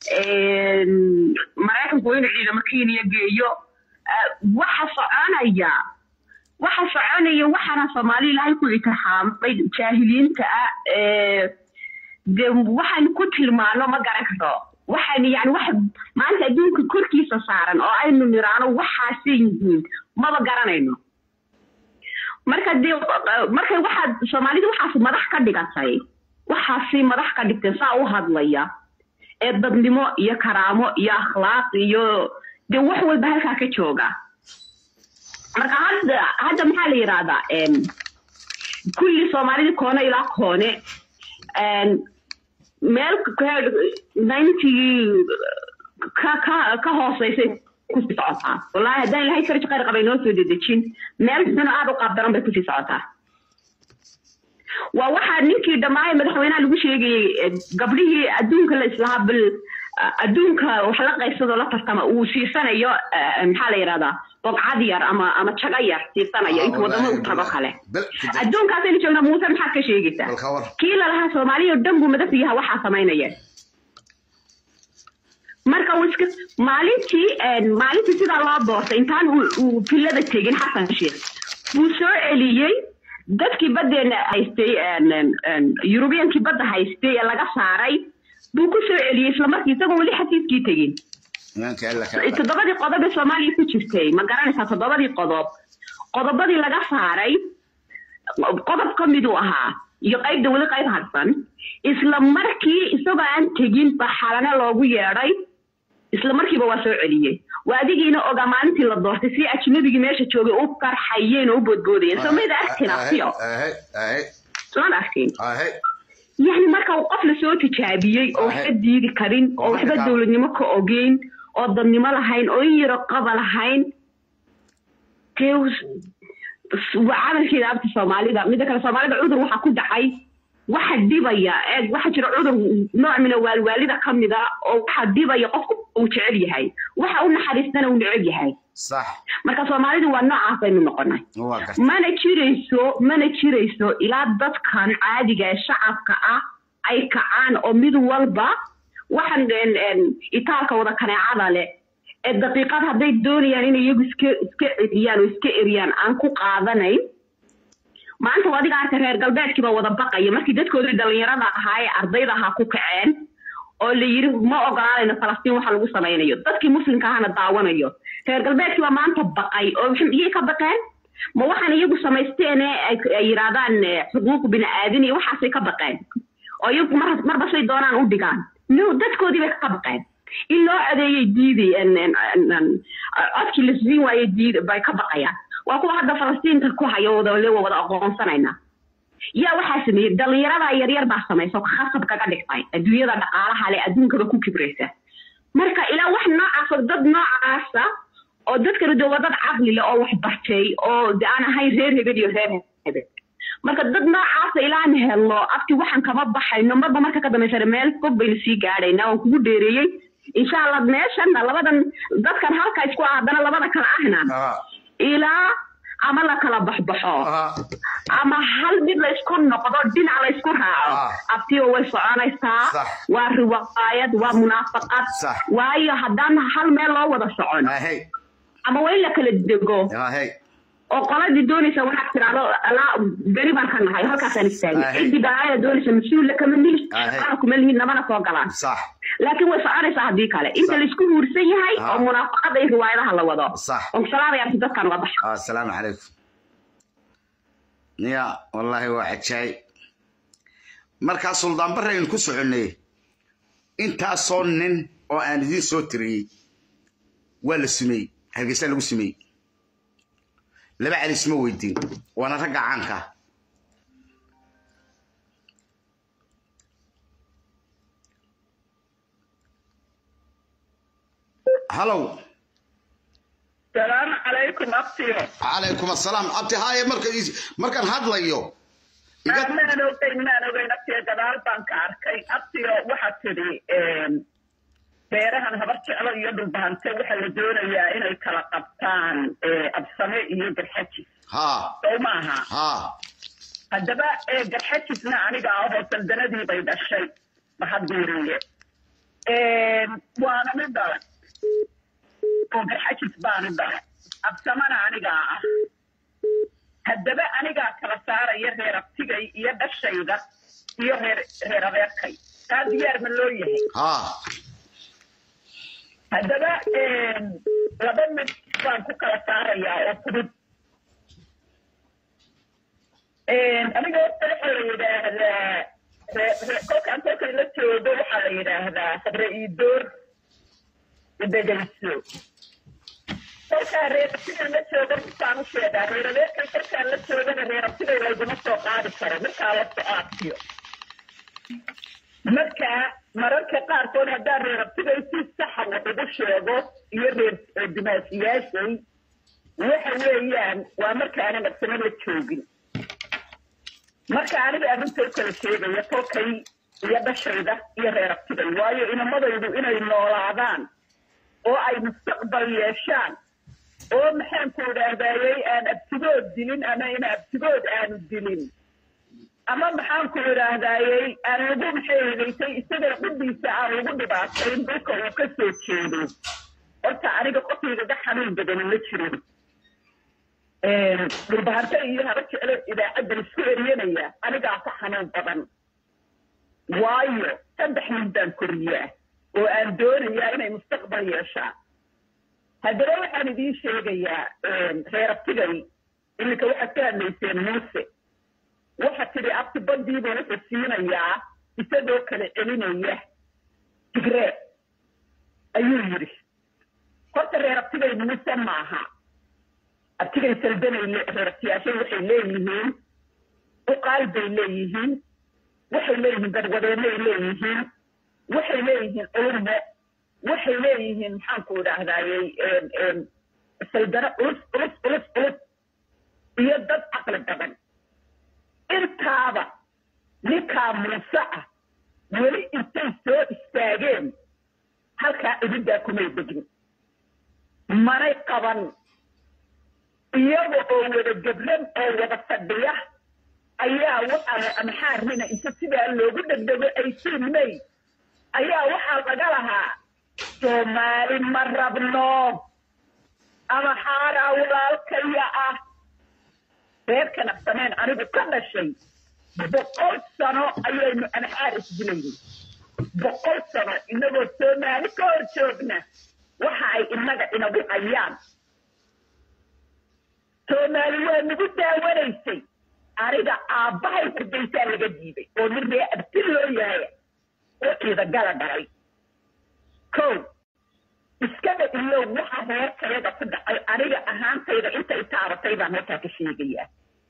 Mareykanku inuu ciidamo Kenya geeyo waxa soconaya waxa soconaya waxana Soomaali ilaahay ku itixaamay jaahiliinta ee de waxaan ku tilmaano ma garan karo waxaan yani wax maanta adduunka korkiisa saaran oo aynu niraano waxaasi yihiin ma garanayno marka de markay waxa Soomaalidu waxa madax ka dhigatay waxaasi madax ka dhigtay saa u hadlaya ee dadnimo iyo karaamo iyo akhlaaq iyo de wax walba halka ka jooga marka hadda hadda maxaa la yiraahdaa een kulli Soomaalidu koona ilaa koone een meel ninety ka ka ka hooseysay ku socotaa wallahi hadaan ilaahay kar shaqo qabay noo soo dedejin meel sano aad u qaabdaran bay ku socotaa waa waxa ninkii dhamaay madaxweynaha lagu sheegay gabdhihii adduunka la islaha bil adduunka wax la qaybsado la tartama uu siisanayo maxaa la yiraahdaa boqcad yar ama ama jaga yar siisanayo inta wadamo u tago kale adduunkaas ay joogna Muuse maxaa ka sheegaysaa kii la lahaa Soomaaliya dhan buu madaxweynaha waxa sameynaya marka wiska maalintii maalintii sida loo doortay intaan uu filada tegin Xasan Sheekh buu soo celiyay dadkii badeena haystay European-kii badda haystay ee laga saaray buu ku soo celiyay isla markii isagoo wali xafiiskii tegin todobadii qodob ee Soomaaliya ku jirtay ma garanaysaa todobadii qodob qodobadii laga saaray qodob ka mid u ahaa iyo qayb dawlad qayb harsan isla markii isagoo aan tegin baxalana loogu yeeray isla markiiba waa soo celiyay waadigiina oga maalintii la doortay si ajnabigi meesha joogay u qarxayeen oo boodboodeen Soomaalida arkina fiyo اهي اهي soo arkin اهي يعني marka uu qof la soo tijaabiyay oo xadiidi karin oo waxba dawladnimo ka ogeyn oo dadnimo lahayn oo yiro qaba lahayn teus وعملكيدا abta Soomaalida mid kale Soomaalida cudur waxa ku dhacay waxa dibaya ee waxa jira cudur nooc min waalwaalida kamida oo waxa dibaya qofku uu jecel yahay waxa uu naxariistana uu neceb yahay صح marka Soomaalidu waa noocaas ay noqonay mana jireyso mana jireyso ila dadkan caadiga ee shacabka ah ay kacaan oo mid walba waxan itaalka wada kaneecada leh ee daqiiqad haday doonayaan inay iyagu iska iska eriyaan oo iska eriyaan aan ku qaadanayn maanta wadiga arka reer galbeedkiiba wada baqaya markii dadkooda dhalinyarada ahaa ee ardayda ahaa ku kaceen oo la yiri ma ogolaanayna Falastiin waxa lagu sameeyo dadkii muslimka ahna daawanayo reer galbeedkiiba maanta baqay oo waxay ka baqeen ma waxaan iyagu samaysteen ay yiraahdaan xuquuq bini'aadan iyo waxaas ay ka baqeen oo iyagu mar marba say doonaan u dhigaan no dadkoodii bay ka baqeen إلا أدي جديد أن أن أن أكل الزين ويجديد بيكبر قيا وأكو هذا فلسطين تكو حيوضة ولا وضع قوم سنينا يا وحاسمي دليرة لا يرير بحسمي سو خاصة بكذا طيب الدنيا ده على حالة الدنيا كده كوكي بريسة مركا إلى واحد نوع ضد نوع عاسة أو ضد كده دو ضد عقلي أو واحد بحكي أو ده أنا هاي زير فيديو زير هذا مركا ضد نوع عاسة إلى أنه الله أبتي واحد كمان بحي إنه مرة مركا كده مثلا مال كوب بيلسي قاعدين أو كوب ديري إن شاء الله ماشان لبدن دad kan halka isku aadana labada kala ahna ila amala kala baxbaxo ama hal mid la isku noqdo dhinac la isku raaco abtiyo way soconaysaa waa riwaayad waa munaafaqad waayo haddaan hal meel loo wada socon ama way la kala dego oo qoladii doonaysa waxa tiraado ala bari baan kan nahay halkaas aan istaagay cidii baa doonaysa mas'uul ka mid ah kuma lihin namana soo galaan صح لكن وسأنا صاحبي كله أنت اللي سكون ورسيه هاي أو منافقة ذي رواية هلا وضع صح والسلام يا سيدك كان واضح آه السلام عليكم يا والله واحد شيء مركز سلطان برا ينكسر عني أنت صنن أو أنا ذي سوتري ولا سمي هالقصة اللي سمي لا بعد اسمه ويدين وأنا رجع عنك هلو السلام عليكم أبتي عليكم السلام أبتي هاي مركز مركز هذا ليو ما أنا نوتي ما أنا وين أبتي جلال بانكار كي أبتي واحد تري beerahan habar jeclo iyo dhulbaante waxa la doonayaa inay kala qabtaan absame iyo garxaji ha oo maaha ha hadaba garxajisna aniga ah oo sandanadii bay dhashay mahadguuriye ee waana mid dhalan oo garxajis baan dhalan absamana aniga ah hadaba aniga kala saaraya reer abtigay iyo dhashayda iyo reer reer adeerkay taa diyaar ma loo yahay ha هذا لبن من كان كلا سارة يا أفرد أنا قلت له هذا كل كان كل التودو حالي هذا خبر يدور يدجلسو كل كان ريت كل التودو كانوا شيء ده ريت كل كان التودو ريت كل يلزم السوقات كره مش على السوقات فيه marka mararka qaar kood hadaa reerabtiga si sax ah ugu sheego iyo reer dimaasiyaashay waxa weeyaan waa marka aan nafsana joogin marka aniga arrinta kala sheegaya tokay iyo dhashayda iyo reerabtiga waayo inamadaydu inay noolaadaan oo ay mustaqbal yeeshaan oo maxaan ku raadayay aan abtigood dilin ama in abtigood aan dilin ama maxaan ku raadayay aan ugu maxeeydaytay isaga quddiisa aan ugu dhibaatayn dadka uu ka soo jeedo horta aniga qofkayga ga xanuun badan ma jirin dhulbaharta iyo haba jeclo idaacadda isku eryanaya anigaa ka xanuun badan waayo saddex nin baan koriyaa oo aan doonayaa inay mustaqbal walba yeeshaa haddaba waxaan idiin sheegayaa reer abtigay iminka waxaad ka hadlayseen muuse waxa tidhi abti bandiiba wuxuu siinayaa isagoo kala celinaya tigree ayuu yidhi horta reer abtigay muuse maaha abtigay saldanay reer abtiyaashay waxay leeyihiin uqaal bay leeyihiin waxay leeyihiin dadwadeenay leeyihiin waxay leeyihiin culmo waxay leeyihiin maxaanku idhaahdayey saldano culus culus culus culus iyo dad caqli badan intaaba ninkaa muuse ah weli intay soo istaageen halkaa idindaa kumay degin manay qaban iyaga oo wada gabran oo wada fadhiya ayaa waxaa amxaarnina inta sidaa loogu dhegdhego ay siinmay ayaa waxaa laga lahaa soomaali ma rabno amxaaraa walaalkaya ah reerka nafsameen anigu ka dhashay boqol sano ayaynu amxaar isdilayni boqol sano inagoo soomaali ka hor joogna waxa ay inaga inagu hayaan soomaali waa nagu daawanaysay aniga aabbahay kudaysaa laga diiday oo nin ree abti loo yahay oo ciidagala dhalay kow iskaba ilow waxa reerkayada ku dhacay aniga ahaantayda intay taabatay baan halkaa ka sheegayaa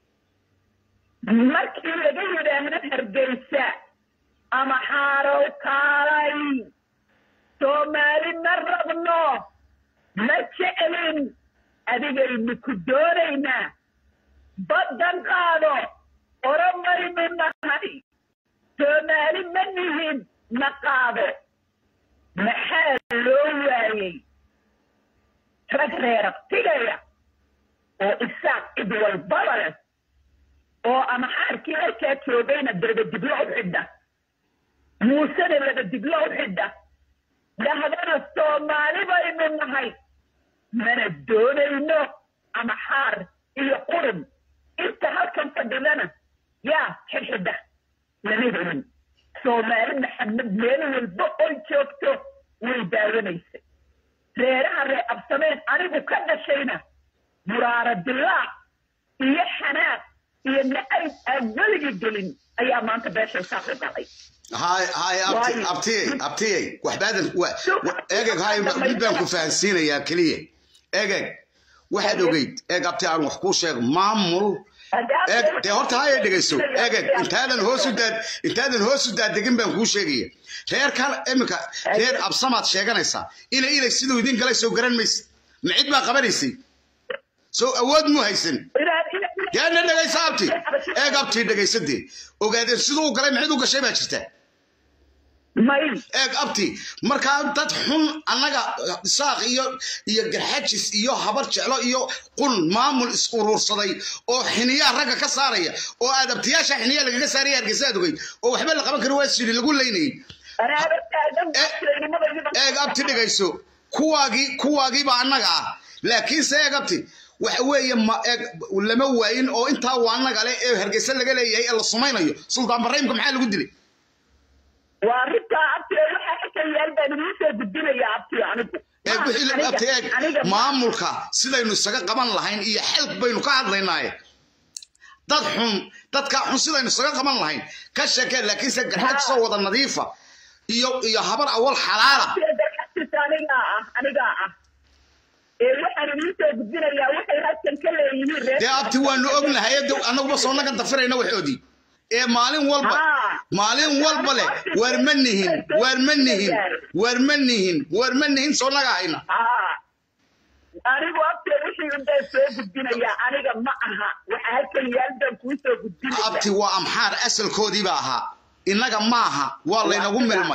markii laga yidhaahdo hargeysa ama xaarow kaalay soomaali ma rabno ma jecelin adigaynu ku doonaynaa baddan qaado oromaynu nahay soomaali ma nihin na qaado maxaa loo waayey rag reer abtigaya oo isaaq cid walbaba leh oo amxaarkii halkaa joogayna dabadiblo u xidha muusena labadiblo u xidha dhahdana soomaali baynu nahay mana doonayno amxaar iyo qurun inta halkan fadhidana yaa xidxidha lama helin soomaali maxamed meel walba oy joogto way daawanaysay reeraha ree absameen anigu ka dhashayna muraara dilaac iyo xanaaq iyo nacayb aan weligii gelin ayaa maanta beeshay saa ku galay هاي هاي أبتي أبتي أبتي واحد و إيجك هاي بدنا كفانسين يا كليه إيجك واحد وجيد إيجك أبتي أنا وحكوش مامل إيجك تهرت هاي دقيسو إيجك أنت هذا هو سوداد أنت هذا هو سوداد دقيم بنكوش يجيه غير كان إمك غير أبصمت شيء كنيسة إلى إلى سيدو يدين كلا يسوي جرن مس معد ما قبليسي سو أود مو هيسن يعني دقيس أبتي إيجك أبتي دقيس دي وقاعد سيدو كلا معد وكشيء ما شفته eeg abti markaa dad xun annaga saaq iyo iyo garxajis iyo habar jeclo iyo qul maamul isku uruursaday oo xiniyaa ragga ka saaraya oo adabtiyaasha xiniyaa lagaga saaraya hargeysa dugay oo waxba la qaban karo waa sidii lagu leynayay eeg abti dhigayso kuwaagii kuwaagii baa annaga ah laakiin se eeg abti waxa weeye ma eeg lama waayin oo intaa waa annaga leh ee hargeysa laga leeyahay ee la sumaynayo sultaan barreymka maxaa lagu dilay وارثة أبتي وحنا حتى يلبى نمشي بالدنيا يا أبتي عنده. أبتي ما ملكا سيدا إنه سجى قبل لهين إيه حلق بينه كعد ليناي. تضحون تتكحون سيدا إنه سجى قبل لهين كشكل لكن سجى حد صوت النظيفة. يو يهبر أول حلالة. أنا جاء أنا جاء. وحنا نمشي بالدنيا وحنا حتى نكلم يمين. يا أبتي وأنا أقول لها يدو أنا وبصورنا كنت فرينا وحودي. إيه مالين والبا مالين والبا له ورمنهن ورمنهن ورمنهن ورمنهن صورنا قاعدين. آه أنا وقت وشي عند السوق الدنيا أنا جمعها وحالك يلدم كويسة الدنيا. أبتي وأمحار أصل كودي بها إنك معها والله نقوم الماء.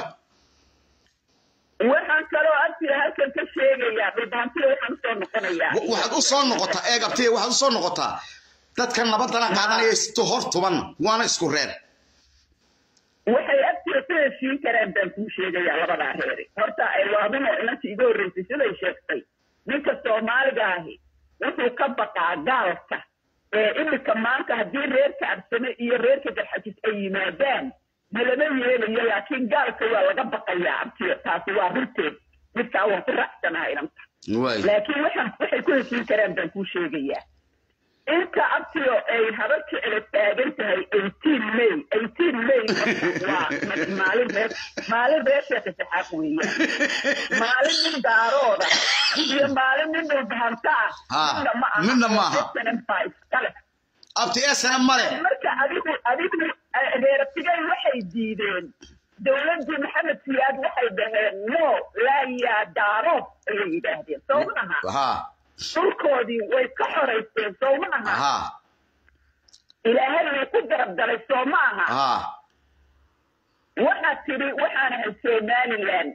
وحن كلو أبتي هالك كشيء يا بدانتي وحن صار نقطة. واحد أصلا نقطة إيه أبتي واحد أصلا نقطة. dadkan nabadana qaadanaya isto hor tuban waana isku reer waxay abtirtay si karaan baan ku sheegaya labada reer horta ay waadano intii ido horeysay sida sheegtay ninka Soomaaliga ahi wuxuu ka baqaa gaalka ee imika maanta hadii reerka absame iyo reerka garxajis ay yimaadaan malama yeelayo laakiin gaalka waa laga baqayaa abtiyo taasi waa runteed midkaa waan ku raacsanahay inanta laakiin waxaan waxay ku heshiin karaan baan kuu sheegayaa inta abtiyo ay habar jecelo taagan tahay eighteen may eighteen may waa maalin reer maalin reer sheeka saxaaq weeyaan maalin nin daarooda iyo maalin nin dhulbahanta ah midna maaha abti esana male marka adigu adigu reerabtigay waxay diideen dowladii maxamed siyaad waxay dhaheen no laa yaa daaro ayay yidhaahdeen soo maaha dhulkoodii way ka xoraysteen soo maaha ilaahay way ku garab galay soo maaha waxaad tidhi waxaan ahay somaliland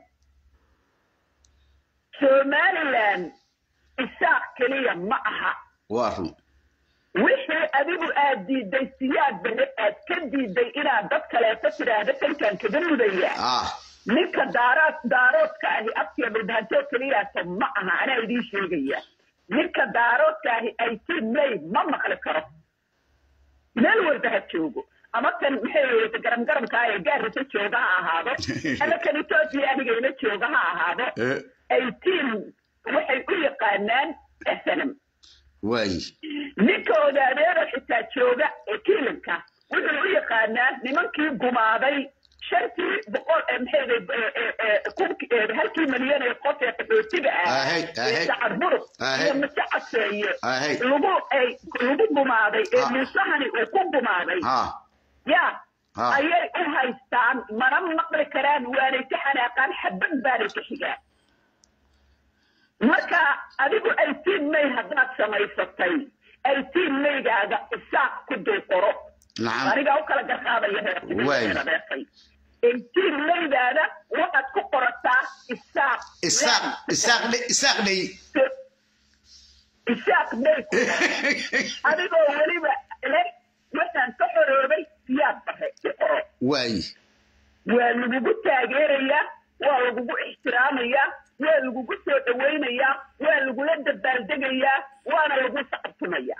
somaliland isaaq keliya ma aha waa run wixii adigu aad diiday siyaad bane aad ka diiday inaad dad kaleeto tidhaahda kankaan kaga mudaya ninka daaraad daaroodka ahi abtiya dhulbahantoo keliyaata ma aha anaa idiin sheegaya ninka daaroodka ahi eighteen may ma maqli karo meel walba ha joogo ama kan maxay weyta garam garamkaa ee gaarisa jooga ha ahaado ama kan etoobiya anigayna jooga ha ahaado eighteen waxay u yaqaanaan snm واي نيكو داديرو حتى جوجا كيلنكا wuxuu u yaqaanaa nimankii gumaaday shantii boqol maxay halkii milyan ee qof ee qaxootiga ah ee shacab murug iyo mutacasiye lagu ay lagu gumaaday ee musahani uu ku gumaaday ya ayay u haystaan mana maqli karaan waanay ka xanaaqaan xabad baanay ka xigaan marka adigu eighteen may haddaad samaysatay eighteen maygaaga isaaq ku dul qoro نعم أنا أقول لك هذا يا وين eighteen ميدانا وقت كقرطة إساق إساق إساق لي إساق لي إساق لي أنا أقول ولي لي مثلا تحرر بي سياسة واي واللي بيقول تاجرية واللي بيقول احترامية واللي بيقول سوينية واللي بيقول الدبالدقية وأنا اللي بيقول سقطمية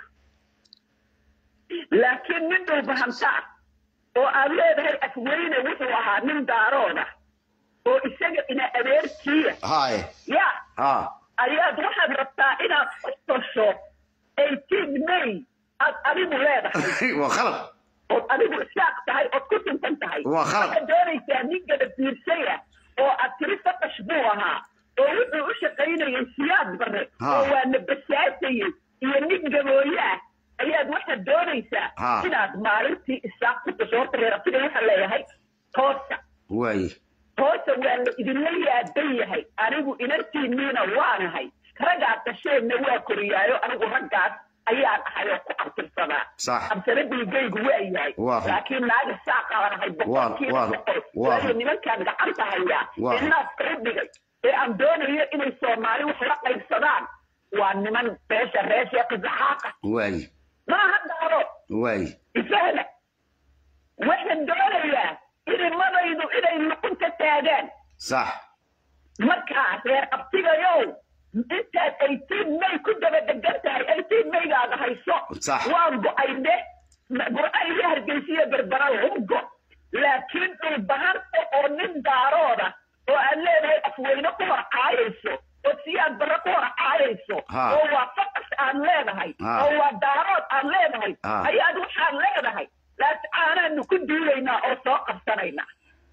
لكن من دون فهمتها وأبيض هاي أفوينة وحوها من دارونا وإساق إنا أميركية هاي يا ها أياد واحد ربطا إنا خطوشو eighteen ماي أبي مولادة وخلق أبي بإساق تهي أتكت انتهي وخلق دوري تانيك قد بيرسية وأتريفة تشبوها ووحو أشقينا ينسياد بري ونبساتي ينيك قبوياه ayaad waxaad doonaysaa inaad maalintii isaaq ku tasoo reerabtiga waxa leeyahay toosa way toosa waa la idinla yaadan yahay anigu inantiinniina waanahay raggaad dhasheenna waa koriyaayo anigu raggaas ayaan ahay oo ku abtirsadaa absaradilgaygu waa yahay laakiin naaga saaqaan ahay boqolkiiba boqol waayo nimankaan gacanta hayaa ee naaska u dhigay ee aan doonayo inay soomaali wax la qaybsadaan waa niman beesha reesha qisaxaaqa way ما هدارو واي فهلا واحنا الدولة إلي ما يدو إلي اللي كنت تاجان صح مركا غير أبتغى يوم انت eighteen ماي كنت بدقرتها eighteen ماي قاعدة هاي صح صح وانقو أيده قرأي هرقيسية بربرا وانقو لكن البهر تقونين دارونا وقال لي هاي أفوينة قوة عايشو وسياد برقورة عايشو هو فقط أن لينهاي هو دارات أن لينهاي هيا دوش أن لينهاي لا تعانا نكون دولينا أو سوق السنينا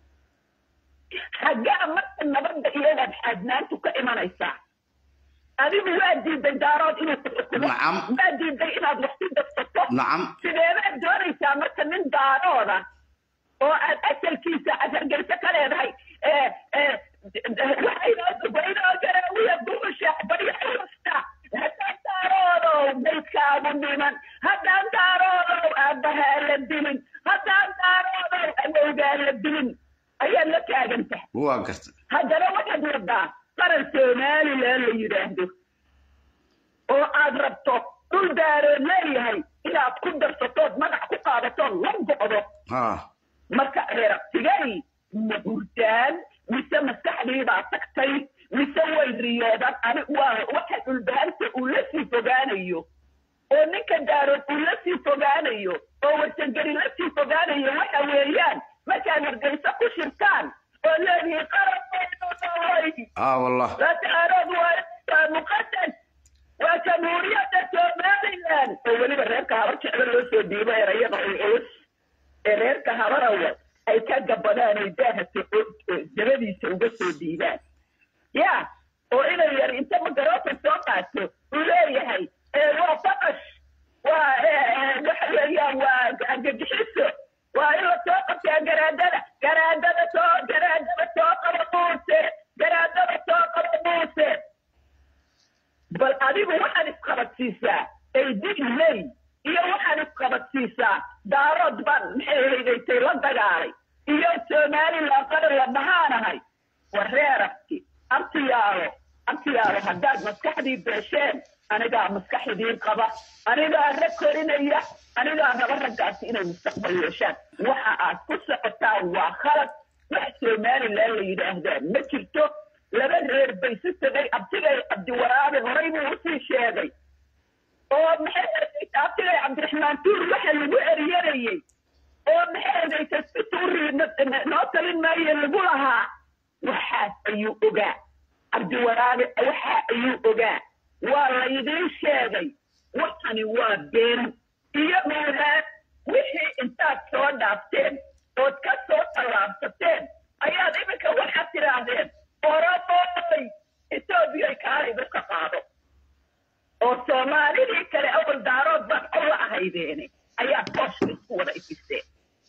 حقا مثل نبدا إلينا بحدنان تكئمان إيسا أنا موادي بدارات إنو تقول نعم موادي بإنا بلحتين دفتة نعم سيدينا دوريسا مثل من دارانا وأسل كيسا أسل قلسة كلينهاي إيه إيه وحين وين أجرى ويبدو شعبي حيوستا هذا دارو بيتكا من هذا دارو أبها للدين هذا دارو أبوها للدين أي لك يا جنته هو أكست هذا لو واحد يرضى صار السومالي اللي يرهده وأضربته كل دار اللي هي إذا تقدر تطود منع كقابته لم تقضه ها مركا غير تجاري مبردان mise maskaxdii baa tagtay mise way riyoodan ani waa waxa dhulbaanta uu la sii fogaanayo oo ninka daarood uu la sii fogaanayo oo warsangari la sii fogaanayo waxa weeyaan markaad hargeysa ku shirtaan والذي قرب بين الله اه والله لا تعرض مقدس وجمهورية سوماليلاند ولي الريركا هبر شعب لو سو ديبا يريض العوس الريركا هبر أول أي كان قبلان يداها جبدي سوق سو ديبان يا وإلى يري أنت مقرات السوقات ولا هي وفقش وحيا وقد حسه وإلى توقف يا جرادة جرادة توقف جرادة توقف موسى جرادة توقف موسى بل أديب واحد اسقبت سيسا أيديك لي إيا واحد اسقبت سيسا دارود بان محيي تيلان دقاري إيا سومالي لقدر لبهانا هاي وريرتي أرتيارو أرتيارو هداد مسكحدي بيشين أنا قاعد مسكحي دين قبا أنا قاعد ركورين إياه أنا قاعد ربرقاتي إنا المستقبل يشان وحا أتكسر قطاع وخلط وحسومالي اللي يدهدان مكرتو لبن غير بيستغي أبتغي عبد الوراب غريب وصي شيغي أو محيي أبتغي عبد الرحمن تور وحل وعريري أو محيي تستوري نوصل ما يلقولها وحاس أيو أقا عبد الوراب وحا أيو أقا والله يدين شيغي وحني وابين إيا مولا وحي انتاك سوى دافتين وتكسر طلابتين أياد إبك وحا تراهدين أوروبي إثيوبيا كاري بقطعه أو سومالي كلي أول دارود بس الله هيديني أيها توشك الصورة إكسي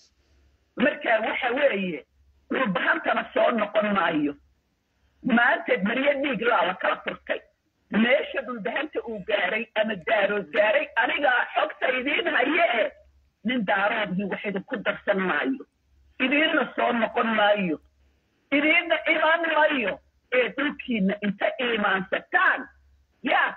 مركا وحوية ربهم تمسون نقول مايو ما أنت مريان نيقلا وكلا فرقي ليش بالبهم تقوغاري أم الدارود غاري أنا قا حق سيدين هيئة من دارود هي وحيد كدر سن مايو إذين نصون نقول مايو إذن إيمان مايو إيه دوكين إنت إيمان ستان يا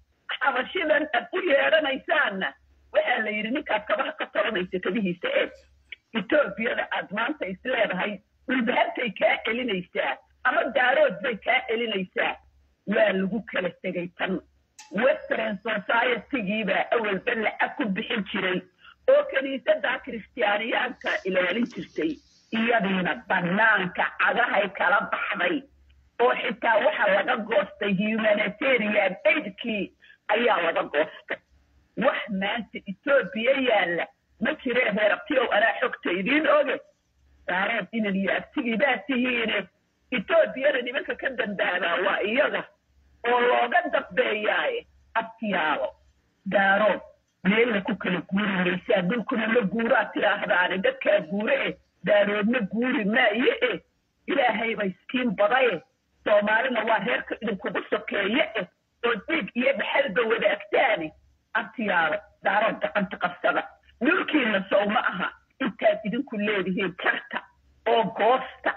حبشيدا أقول يا رنا يسانا وحالا يرنيك أكبر قطرنا يتكبه سئل إثيوبيا أدمان سيسلام هاي والبهبتي كائلين يسا أما الدارود زي كائلين يسا والغوك لستغيتان وسترن سوسايتي جيبا أول بلا أكل بحنشري أو كنيسة دا كريستيانيانك إلى لنشرتي iyadiina banaanka cagahay kala baxday oo xitaa waxa laga goostay humanitarian aidkii ayaa laga goostay wax maanta Ethiopia yaala ma jiree heerabtiyow anaa xogta idiin oge daareed inan yaabtigii baa tihiine Ethiopiyada nimanka ka dambaabaa waa iyaga oo looga dambeeyaaye abtiyaalo daarood meelna ku kala guuraysaa dhulkuna la guuraa tiraahdaane dadkaa guure دارودنا قولي ما يئه إلهي بيسكين بضايه سومالنا واهيرك إذن كبسوك يئه وديك إيه بحلبة وذاكتاني أنتيار دارود دقنت قفصبة نلكينا سو معها إنتاد إذن كل هذه كارتا أو غوستا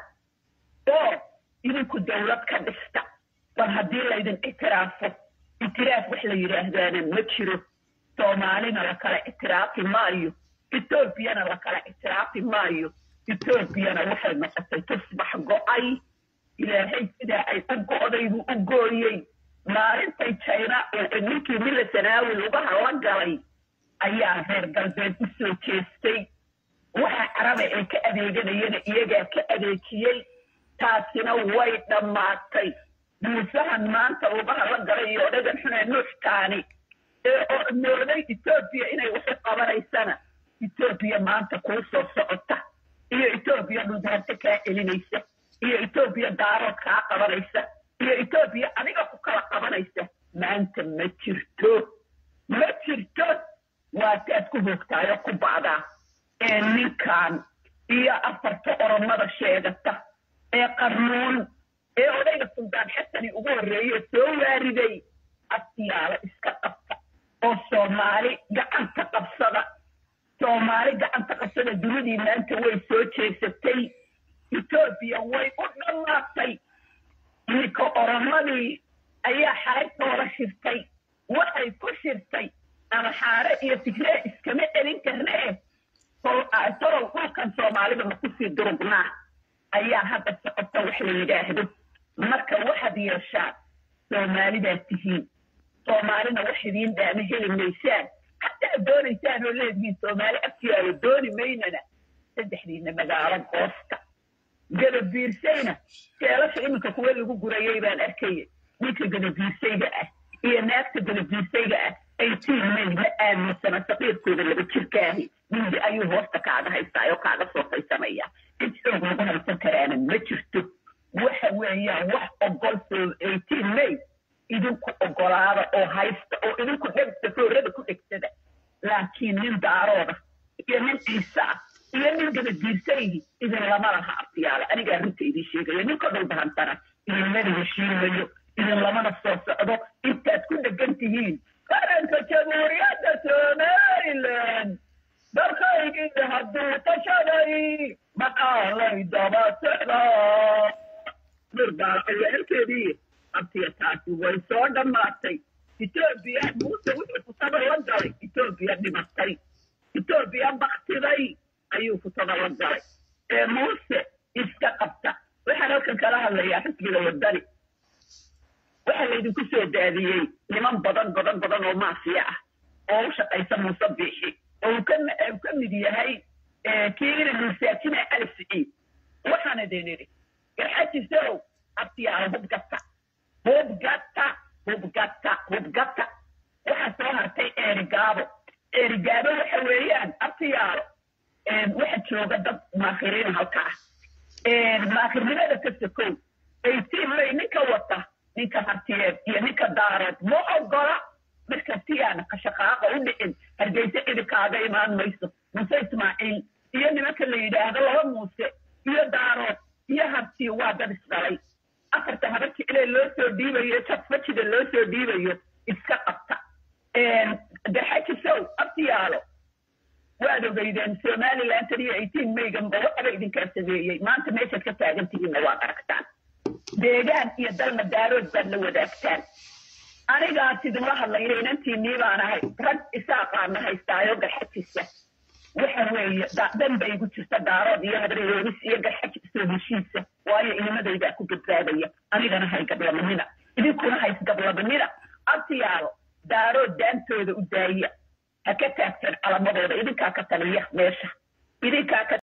أو إذن كل دولات كدستا والهديلا إذن إترافه إتراف وحلا يراهدانا مكشرو سومالنا لكلا إترافي مايو إثيوبيانا لكلا إترافي مايو إثيوبيانا waxay noqotay tusbax go'ay ilaahay sida ay u go'day u gooyay maalintay China ee ninkii mila sanaawi laga la galay ayaa reer galbeed u soo jeestay waxa Arab ay ka adeeganayeen iyaga ka adeegiyay taasina way dhamaatay muusahan maanta laga la galay oo dhagan xunay nuuxtaani ee nooday Ethiopia inay wax qabanaysan Ethiopia maanta ku soo socota iyo Ethiopia dhulbaanta ka elinaysa iyo Ethiopia daaro ka qabanaysa iyo Ethiopia aniga ku kala qabanaysa maanta ma jirto ma jirto waa taad ku hoogtaayo ku baada ee ninkan iyo afarta oromada sheegata ee qarnuun ee odayga Suldaan Xasani ugu horeeyay soo waariday asiyaala iska qabta oo Soomaali gacanta qabsada Soomaali gacanta qabsada dunidii maanta way soo jeesatay Ethiopia way u dhamaatay ninka oromadii ayaa xareetooda shirtay waxay ku shirtay ama xaare iyo fikrad iskama elin karnee torow dhulkan Soomaalida ma ku sii durugnaa ayaa hadda socota wax la yidhaahdo marka waxaad yeeshaan Soomaalidaad tihiin Soomaalina wax idiin dhaama heli maysaan حتى دوني سانو لازمين سومالي أبتيالو دوني ميننا تدحلينا مقالة قوستا gadabiirsayna seelasha iminka kuwa lagu gurayay baan arkayay ninka gadabiirsayga ah iyo naagta gadabiirsayga ah eighteen may ma aaminsana saqiirkooda laba jirkaahi mindi ayuu hoosta kaaga haystaa oo kaaga soo faysamaya cid xoog lagu haysan karaana ma jirto waxa weeyaan wax ogol soo eighteen may idinku ogolaada oo haysta oo idinku dhegta foorada ku dhegsada laakiin nin daarooda iyo nin ciise ah iyo nin gadabiirsaygi idin lama laha abtiyaala anigaa runta idin sheegaya ninka dhulbahantana idinlana heshiimayo idin lamana soo socdo intaad ku dhegan tihiin qaranka jamhuuriyadda somaliland dalkaygii hadduu tashaday maqaalay daba socdaa mirbaaqiyo halkeedii abtiya taasi way soo dhammaatay etoobiya muuse wuxuu kutada la galay etoobiya dhimatay etoobiya baktiday ayuu kutada la galay ee muuse iska qabta waxaan halkan kala hadlayaa xisbiga wadani waxaa laydinku soo daadiyey niman badan badan badan oo maafiya ah oo u shaqaysa muuse biixi oo uu ka mid yahay kiina musaajina ali siciid waxaan idin idhi garxajisow abtiyaala hubgata hubgata hubgata hubgata waxaa soo hartay eerigaabo eerigaabo waxa weeyaan abtiyaalo waxa jooga dad maakhiriin halkaa maakhirnimada ka sokow eighteen may ninka wata ninka hartiyeed iyo ninka daareed ma ogola marka tiyaana qashaqaaqa u dhicin hargeysa idinkaaga imaan mayso muuse ismaaciil iyo nimanka la yidhaahdo laba muuse iyo daarood iyo hartiyo waa dad isdhalay afarta habarki inay loo soo dhiibayo jafajida loo soo dhiibayo iska qabta garxajisow abtiyaalo waad ogeydeen somaliland tan iyo eighteen mayganba waxaba idinkaa sameeyey maanta meeshaad ka taagan tihiinna waad aragtaan deegaan iyo dalna daarood baad la wadaagtaan anigaas idinla hadlaya inantiinii baan ahay rag isaaqaana haystaayo garxajisa waxa weeye dan bay igu jirta daarood iyo habreeroobis iyo garxajisoo heshiisa waayo inimadaydaa ku badbaadaya anigana hay gablamanina idinkuna hays gablamanina abtiyaalo daarood daantooda u daaya ha ka taagtan calamadooda idinkaa ka taliya meesha idinkaa ka